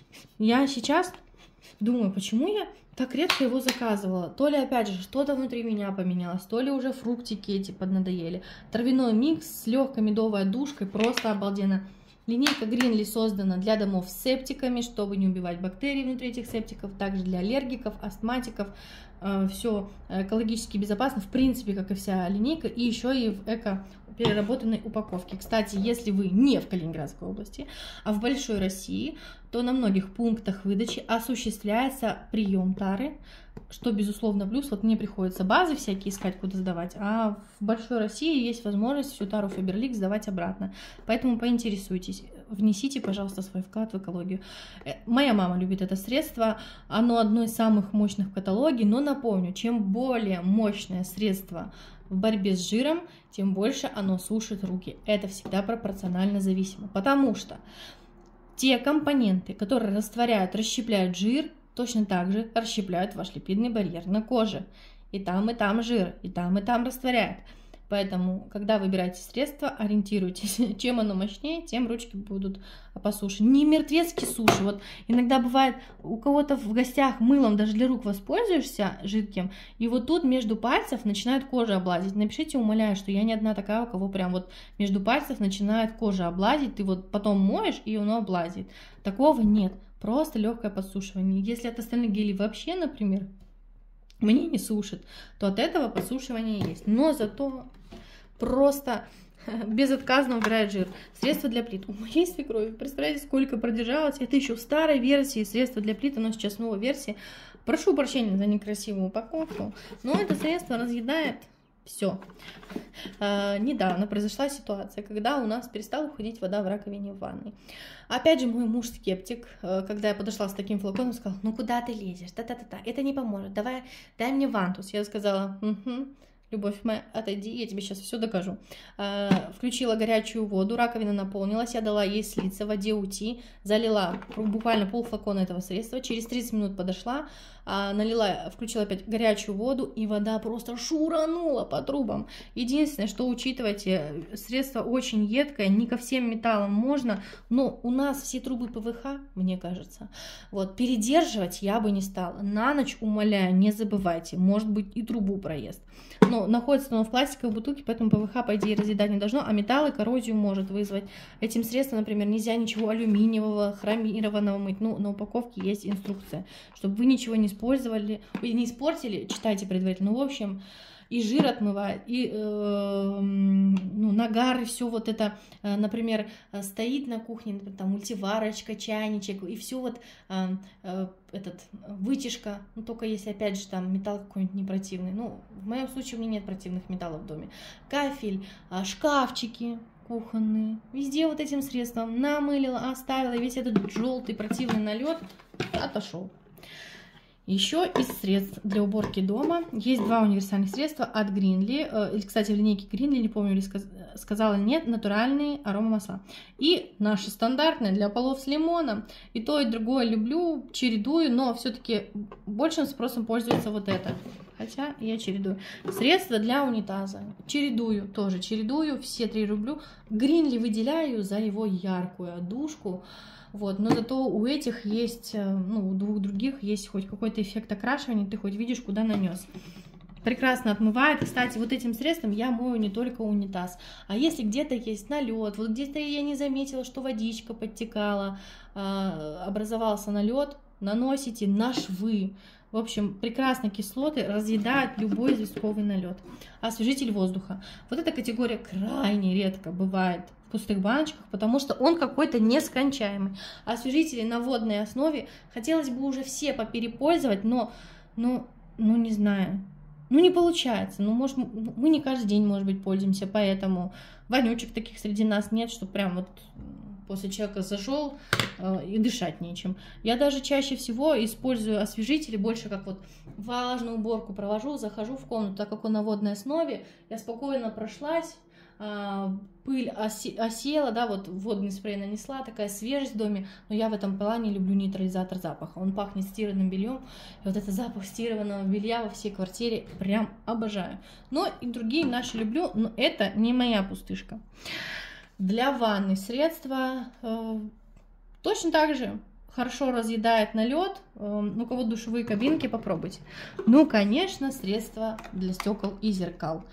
Я сейчас думаю, почему я так редко его заказывала. То ли, опять же, что-то внутри меня поменялось, то ли уже фруктики эти поднадоели. Травяной микс с легкой медовой душкой. Просто обалденно. Линейка Гринли создана для домов с септиками, чтобы не убивать бактерии внутри этих септиков. Также для аллергиков, астматиков. Все экологически безопасно, в принципе, как и вся линейка. И еще и в эко-переработанной упаковке. Кстати, если вы не в Калининградской области, а в большой России, то на многих пунктах выдачи осуществляется прием тары, что, безусловно, плюс. Вот мне приходится базы всякие искать, куда сдавать, а в большой России есть возможность всю тару Faberlic сдавать обратно. Поэтому поинтересуйтесь, внесите, пожалуйста, свой вклад в экологию. Моя мама любит это средство, оно одно из самых мощных в каталоге, но напомню, чем более мощное средство в борьбе с жиром, тем больше оно сушит руки. Это всегда пропорционально зависимо, потому что те компоненты, которые растворяют, расщепляют жир, точно так же расщепляют ваш липидный барьер на коже. И там, и там жир, и там, и там растворяет. Поэтому, когда выбираете средство, ориентируйтесь, чем оно мощнее, тем ручки будут по суше. Не мертвецкие суши. Вот иногда бывает, у кого-то в гостях мылом даже для рук воспользуешься жидким, и вот тут между пальцев начинает кожа облазить. Напишите, умоляю, что я не одна такая, у кого прям вот между пальцев начинает кожа облазить, ты вот потом моешь, и оно облазит. Такого нет. Просто легкое подсушивание. Если от остальных гелей вообще, например, мне не сушит, то от этого подсушивание есть. Но зато просто безотказно убирает жир. Средство для плит. У моей свекрови, представляете, сколько продержалось. Это еще в старой версии средства для плит, оно сейчас в новой версии. Прошу прощения за некрасивую упаковку, но это средство разъедает все. А, недавно произошла ситуация, когда у нас перестала уходить вода в раковине в ванной. Опять же, мой муж скептик, когда я подошла с таким флаконом, сказал: ну куда ты лезешь, та-та-та-та, это не поможет, давай, дай мне вантус. Я сказала: угу. Любовь моя, отойди, я тебе сейчас все докажу. А, включила горячую воду, раковина наполнилась, я дала ей слиться, в воде уйти, залила буквально полфлакона этого средства, через тридцать минут подошла, а, налила, включила опять горячую воду, и вода просто шуранула по трубам. Единственное, что учитывайте, средство очень едкое, не ко всем металлам можно, но у нас все трубы ПВХ, мне кажется, вот, передерживать я бы не стала. На ночь, умоляю, не забывайте, может быть и трубу проезд. Но находится оно в пластиковой бутылке, поэтому ПВХ, по идее, разъедать не должно, а металлы коррозию может вызвать. Этим средством, например, нельзя ничего алюминиевого, хромированного мыть. Ну, на упаковке есть инструкция, чтобы вы ничего не использовали, не испортили, читайте предварительно. Ну, в общем, и жир отмывает, и э, ну, нагар, и все вот это, э, например, стоит на кухне, например, там мультиварочка, чайничек, и все вот э, э, этот вытяжка, ну только если опять же там металл какой-нибудь не противный. Ну, в моем случае у меня нет противных металлов в доме. Кафель, э, шкафчики кухонные, везде вот этим средством намылила, оставила, и весь этот желтый противный налет отошел. Еще из средств для уборки дома есть два универсальных средства от Гринли. Кстати, в линейке Гринли, не помню, ли сказала, нет, натуральные аромамасла. И наши стандартные для полов с лимоном. И то, и другое люблю, чередую, но все-таки большим спросом пользуется вот это. Хотя я чередую. Средства для унитаза. Чередую, тоже чередую, все три люблю. Гринли выделяю за его яркую отдушку. Вот, но зато у этих есть, ну, у двух других есть хоть какой-то эффект окрашивания, ты хоть видишь, куда нанес. Прекрасно отмывает. Кстати, вот этим средством я мою не только унитаз. А если где-то есть налет, вот где-то я не заметила, что водичка подтекала, образовался налет, наносите на швы. В общем, прекрасно кислоты разъедают любой известковый налет. Освежитель воздуха. Вот эта категория крайне редко бывает пустых баночках, потому что он какой-то нескончаемый. Освежители на водной основе хотелось бы уже все поперепользовать, но, ну, ну не знаю, ну не получается. Ну, может, мы не каждый день, может быть, пользуемся, поэтому вонючек таких среди нас нет, что прям вот после человека зашел э, и дышать нечем. Я даже чаще всего использую освежители больше как вот влажную уборку провожу, захожу в комнату, так как он на водной основе, я спокойно прошлась, э, пыль осе осела, да, вот водный спрей нанесла, такая свежесть в доме, но я в этом плане люблю нейтрализатор запаха. Он пахнет стиранным бельем, и вот этот запах стиранного белья во всей квартире прям обожаю. Но и другие наши люблю, но это не моя пустышка. Для ванны средства э, точно так же хорошо разъедает налет. Э, у кого душевые кабинки, попробуйте. Ну, конечно, средства для стекол и зеркал.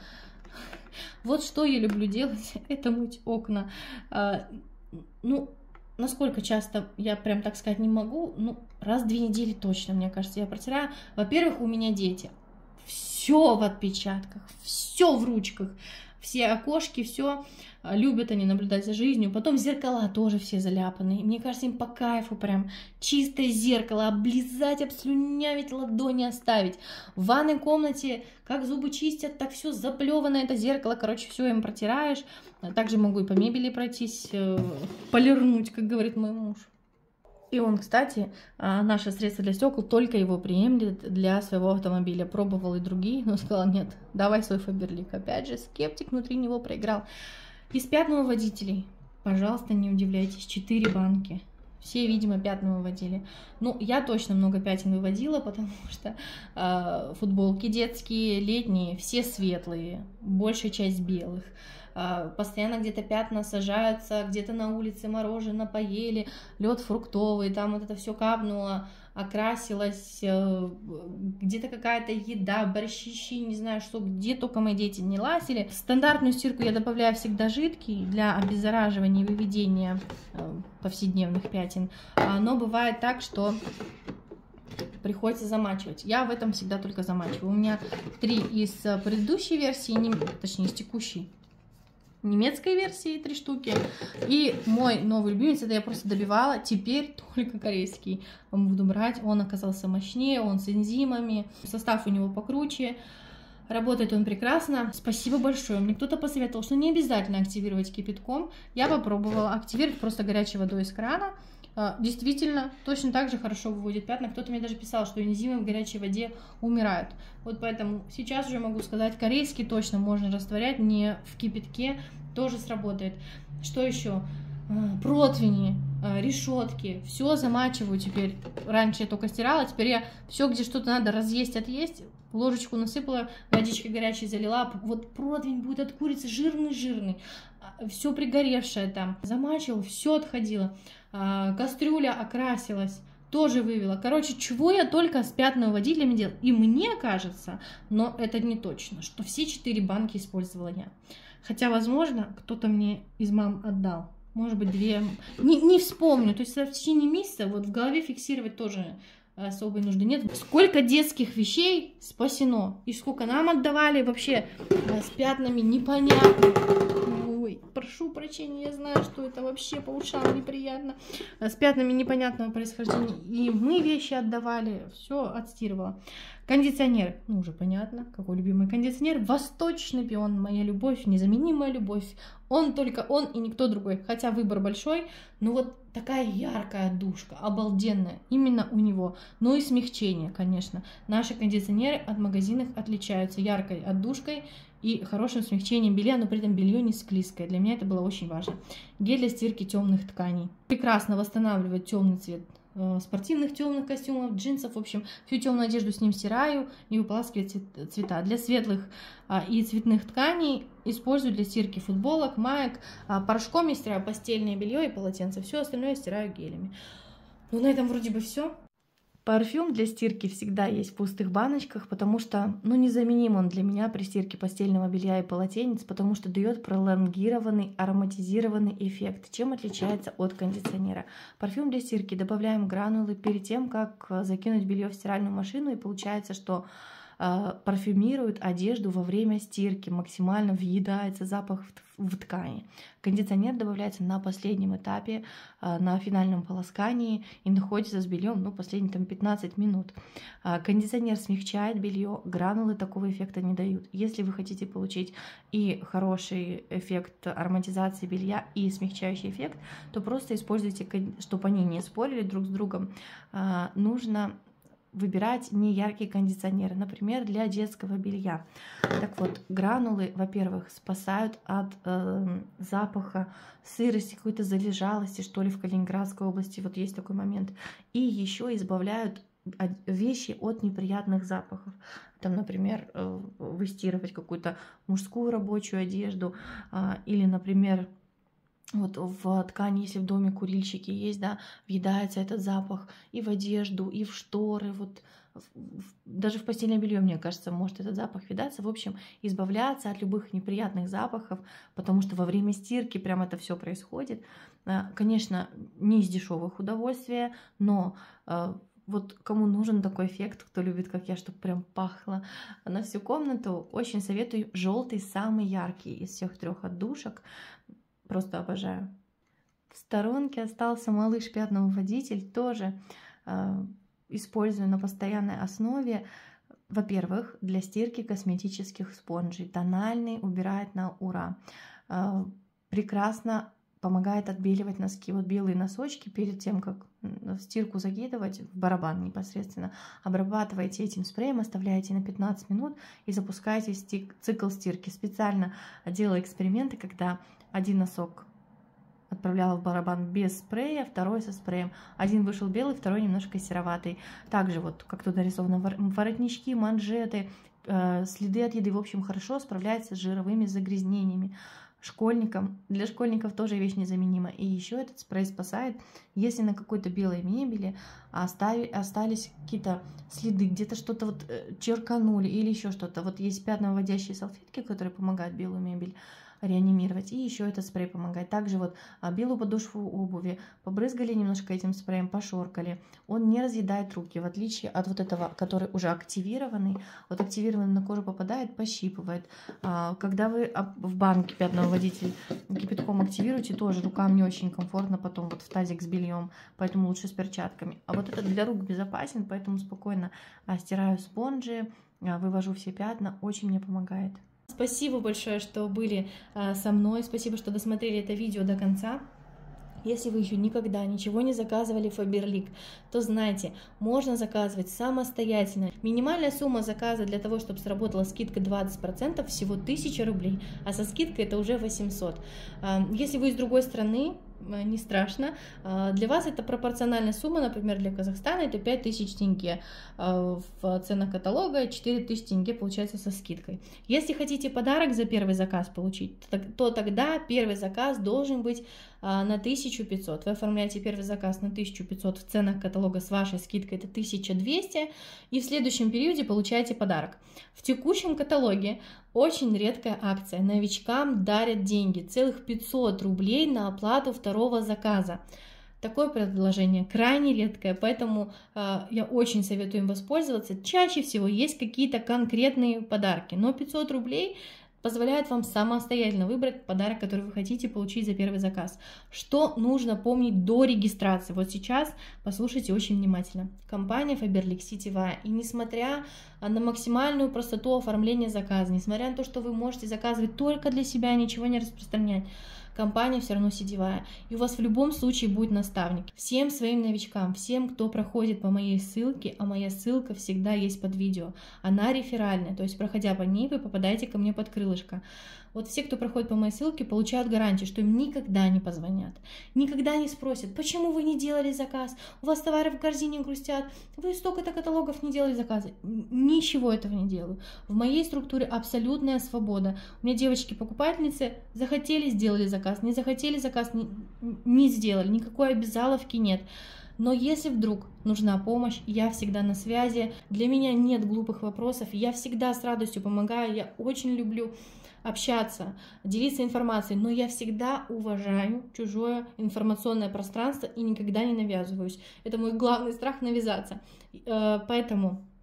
Вот что я люблю делать, это мыть окна. Э, ну, насколько часто я прям так сказать не могу, ну, раз в две недели точно, мне кажется, я протираю. Во-первых, у меня дети. Все в отпечатках, все в ручках. Все окошки, все любят они наблюдать за жизнью. Потом зеркала тоже все заляпанные. Мне кажется, им по кайфу прям чистое зеркало, облизать, обслюнявить, ладони оставить. В ванной комнате, как зубы чистят, так все заплевано это зеркало. Короче, все им протираешь. Также могу и по мебели пройтись, полирнуть, как говорит мой муж. И он, кстати, наше средство для стекол только его приемлет для своего автомобиля. Пробовал и другие, но сказал, нет, давай свой Фаберлик. Опять же, скептик внутри него проиграл. Из пятновыводителей, пожалуйста, не удивляйтесь, четыре банки. Все, видимо, пятна выводили. Ну, я точно много пятен выводила, потому что э, футболки детские, летние, все светлые, большая часть белых. Постоянно где-то пятна сажаются, где-то на улице мороженое поели, лед фруктовый, там вот это все капнуло, окрасилось, где-то какая-то еда, борщищи, не знаю что, где только мои дети не лазили. В стандартную стирку я добавляю всегда жидкий для обеззараживания и выведения повседневных пятен, но бывает так, что приходится замачивать. Я в этом всегда только замачиваю. У меня три из предыдущей версии, точнее из текущей, немецкой версии три штуки. И мой новый любимец, это я просто добивала, теперь только корейский буду брать. Он оказался мощнее, он с энзимами, состав у него покруче. Работает он прекрасно. Спасибо большое. Мне кто-то посоветовал, что не обязательно активировать кипятком. Я попробовала активировать просто горячей водой из крана. Действительно, точно так же хорошо выводит пятна. Кто-то мне даже писал, что энзимы в горячей воде умирают. Вот поэтому сейчас уже могу сказать, корейский точно можно растворять, не в кипятке, тоже сработает. Что еще? Противни, решетки, все замачиваю теперь. Раньше я только стирала, теперь я все, где что-то надо разъесть, отъесть, ложечку насыпала, водичкой горячей залила. Вот противень будет от курицы жирный-жирный, все пригоревшее там. Замачивала, все отходило. Кастрюля окрасилась, тоже вывела. Короче, чего я только с пятновыводителями делала. И мне кажется, но это не точно, что все четыре банки использовала я. Хотя, возможно, кто-то мне из мам отдал. Может быть, две. Не, не вспомню. То есть в течение месяца вот в голове фиксировать тоже особой нужды нет. Сколько детских вещей спасено. И сколько нам отдавали вообще с пятнами непонятно. Ой, прошу прощения, я знаю, что это вообще по ушам неприятно. С пятнами непонятного происхождения. И мы вещи отдавали, все отстирывала. Кондиционер, ну уже понятно, какой любимый кондиционер. Восточный пион, моя любовь, незаменимая любовь. Он только он и никто другой. Хотя выбор большой, но вот такая яркая отдушка, обалденная, именно у него. Ну и смягчение, конечно. Наши кондиционеры от магазинов отличаются яркой отдушкой и хорошим смягчением белья, но при этом белье не склизкое. Для меня это было очень важно. Гель для стирки темных тканей. Прекрасно восстанавливает темный цвет спортивных темных костюмов, джинсов, в общем, всю темную одежду с ним стираю и выполаскиваю цвета. Для светлых а, и цветных тканей использую для стирки футболок, маек. А, порошком я стираю постельное белье и полотенце. Все остальное я стираю гелями. Ну, на этом вроде бы все. Парфюм для стирки всегда есть в пустых баночках, потому что, ну, незаменим он для меня при стирке постельного белья и полотенец, потому что дает пролонгированный ароматизированный эффект. Чем отличается от кондиционера? Парфюм для стирки добавляем гранулы перед тем, как закинуть белье в стиральную машину, и получается, что парфюмирует одежду во время стирки, максимально въедается запах в ткани. Кондиционер добавляется на последнем этапе, на финальном полоскании и находится с бельем, ну, последние там пятнадцать минут. Кондиционер смягчает белье, гранулы такого эффекта не дают. Если вы хотите получить и хороший эффект ароматизации белья, и смягчающий эффект, то просто используйте, чтобы они не спорили друг с другом, нужно выбирать неяркие кондиционеры, например, для детского белья. Так вот, гранулы, во-первых, спасают от э, запаха сырости, какой-то залежалости, что ли, в Калининградской области, вот есть такой момент. И еще избавляют вещи от неприятных запахов. Там, например, э, выстирывать какую-то мужскую рабочую одежду, э, или, например, вот в ткани, если в доме курильщики есть, да, въедается этот запах и в одежду, и в шторы, вот даже в постельное белье, мне кажется, может этот запах въедаться. В общем, избавляться от любых неприятных запахов, потому что во время стирки прям это все происходит. Конечно, не из дешевых удовольствия, но вот кому нужен такой эффект, кто любит, как я, чтобы прям пахло на всю комнату, очень советую желтый, самый яркий из всех трех отдушек. Просто обожаю. В сторонке остался малыш пятновыводитель, тоже э, использую на постоянной основе. Во-первых, для стирки косметических спонжей. Тональный, убирает на ура. Э, прекрасно помогает отбеливать носки. Вот белые носочки перед тем, как в стирку закидывать, в барабан непосредственно, обрабатываете этим спреем, оставляете на пятнадцать минут и запускаете цикл стирки. Специально делала эксперименты, когда один носок отправляла в барабан без спрея, второй со спреем. Один вышел белый, второй немножко сероватый. Также вот, как тут нарисовано, воротнички, манжеты, э, следы от еды, в общем, хорошо справляется с жировыми загрязнениями. Школьникам, для школьников тоже вещь незаменима. И еще этот спрей спасает, если на какой-то белой мебели остави, остались какие-то следы, где-то что-то вот черканули или еще что-то. Вот есть пятновыводящие салфетки, которые помогают белую мебель реанимировать, и еще этот спрей помогает. Также вот белую подошву обуви побрызгали немножко этим спреем, пошоркали. Он не разъедает руки, в отличие от вот этого, который уже активированный. Вот активированный на кожу попадает, пощипывает. Когда вы в банке пятновыводитель кипятком активируете, тоже рукам не очень комфортно потом вот в тазик с бельем, поэтому лучше с перчатками. А вот этот для рук безопасен, поэтому спокойно стираю спонжи, вывожу все пятна, очень мне помогает. Спасибо большое, что были со мной, спасибо, что досмотрели это видео до конца. Если вы еще никогда ничего не заказывали в Faberlic, то знайте, можно заказывать самостоятельно. Минимальная сумма заказа для того, чтобы сработала скидка двадцать процентов, всего тысяча рублей, а со скидкой это уже восемьсот. Если вы из другой страны, не страшно. Для вас это пропорциональная сумма, например, для Казахстана это пять тысяч тенге. В ценах каталога четыре тысячи тенге получается со скидкой. Если хотите подарок за первый заказ получить, то тогда первый заказ должен быть на тысячу пятьсот. Вы оформляете первый заказ на тысячу пятьсот, в ценах каталога с вашей скидкой это тысяча двести, и в следующем периоде получаете подарок. В текущем каталоге очень редкая акция. Новичкам дарят деньги, целых пятьсот рублей на оплату второго заказа. Такое предложение крайне редкое, поэтому э, я очень советую им воспользоваться. Чаще всего есть какие-то конкретные подарки, но пятьсот рублей позволяет вам самостоятельно выбрать подарок, который вы хотите получить за первый заказ. Что нужно помнить до регистрации? Вот сейчас послушайте очень внимательно. Компания Faberlic сетевая, и несмотря на максимальную простоту оформления заказа, несмотря на то, что вы можете заказывать только для себя, ничего не распространять, компания все равно сетевая, и у вас в любом случае будет наставник. Всем своим новичкам, всем, кто проходит по моей ссылке, а моя ссылка всегда есть под видео, она реферальная, то есть проходя по ней, вы попадаете ко мне под крылышко. Вот все, кто проходит по моей ссылке, получают гарантию, что им никогда не позвонят, никогда не спросят, почему вы не делали заказ, у вас товары в корзине грустят, вы столько-то каталогов не делали заказы. Ничего этого не делаю. В моей структуре абсолютная свобода. У меня девочки-покупательницы захотели, сделали заказ, не захотели заказ, не, не сделали, никакой обязаловки нет. Но если вдруг нужна помощь, я всегда на связи, для меня нет глупых вопросов, я всегда с радостью помогаю, я очень люблю общаться, делиться информацией, но я всегда уважаю чужое информационное пространство и никогда не навязываюсь. Это мой главный страх — навязаться. Поэтому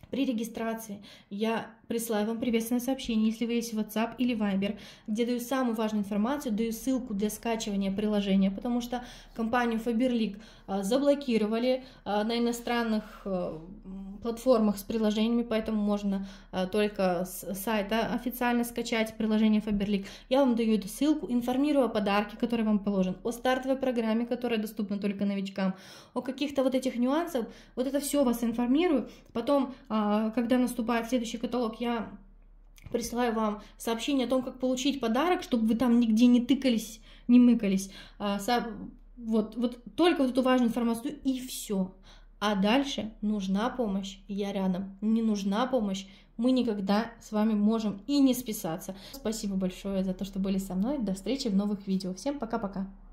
При регистрации я присылаю вам приветственное сообщение, если вы есть в WhatsApp или Viber, где даю самую важную информацию, даю ссылку для скачивания приложения, потому что компанию Faberlic заблокировали на иностранных платформах с приложениями, поэтому можно только с сайта официально скачать приложение Faberlic. Я вам даю эту ссылку, информирую о подарке, который вам положен, о стартовой программе, которая доступна только новичкам, о каких-то вот этих нюансах. Вот это все вас информирую. Потом, когда наступает следующий каталог, я присылаю вам сообщение о том, как получить подарок, чтобы вы там нигде не тыкались, не мыкались. Вот, вот только вот эту важную информацию, и все. А дальше нужна помощь, я рядом. Не нужна помощь, мы никогда с вами можем и не списаться. Спасибо большое за то, что были со мной. До встречи в новых видео. Всем пока-пока.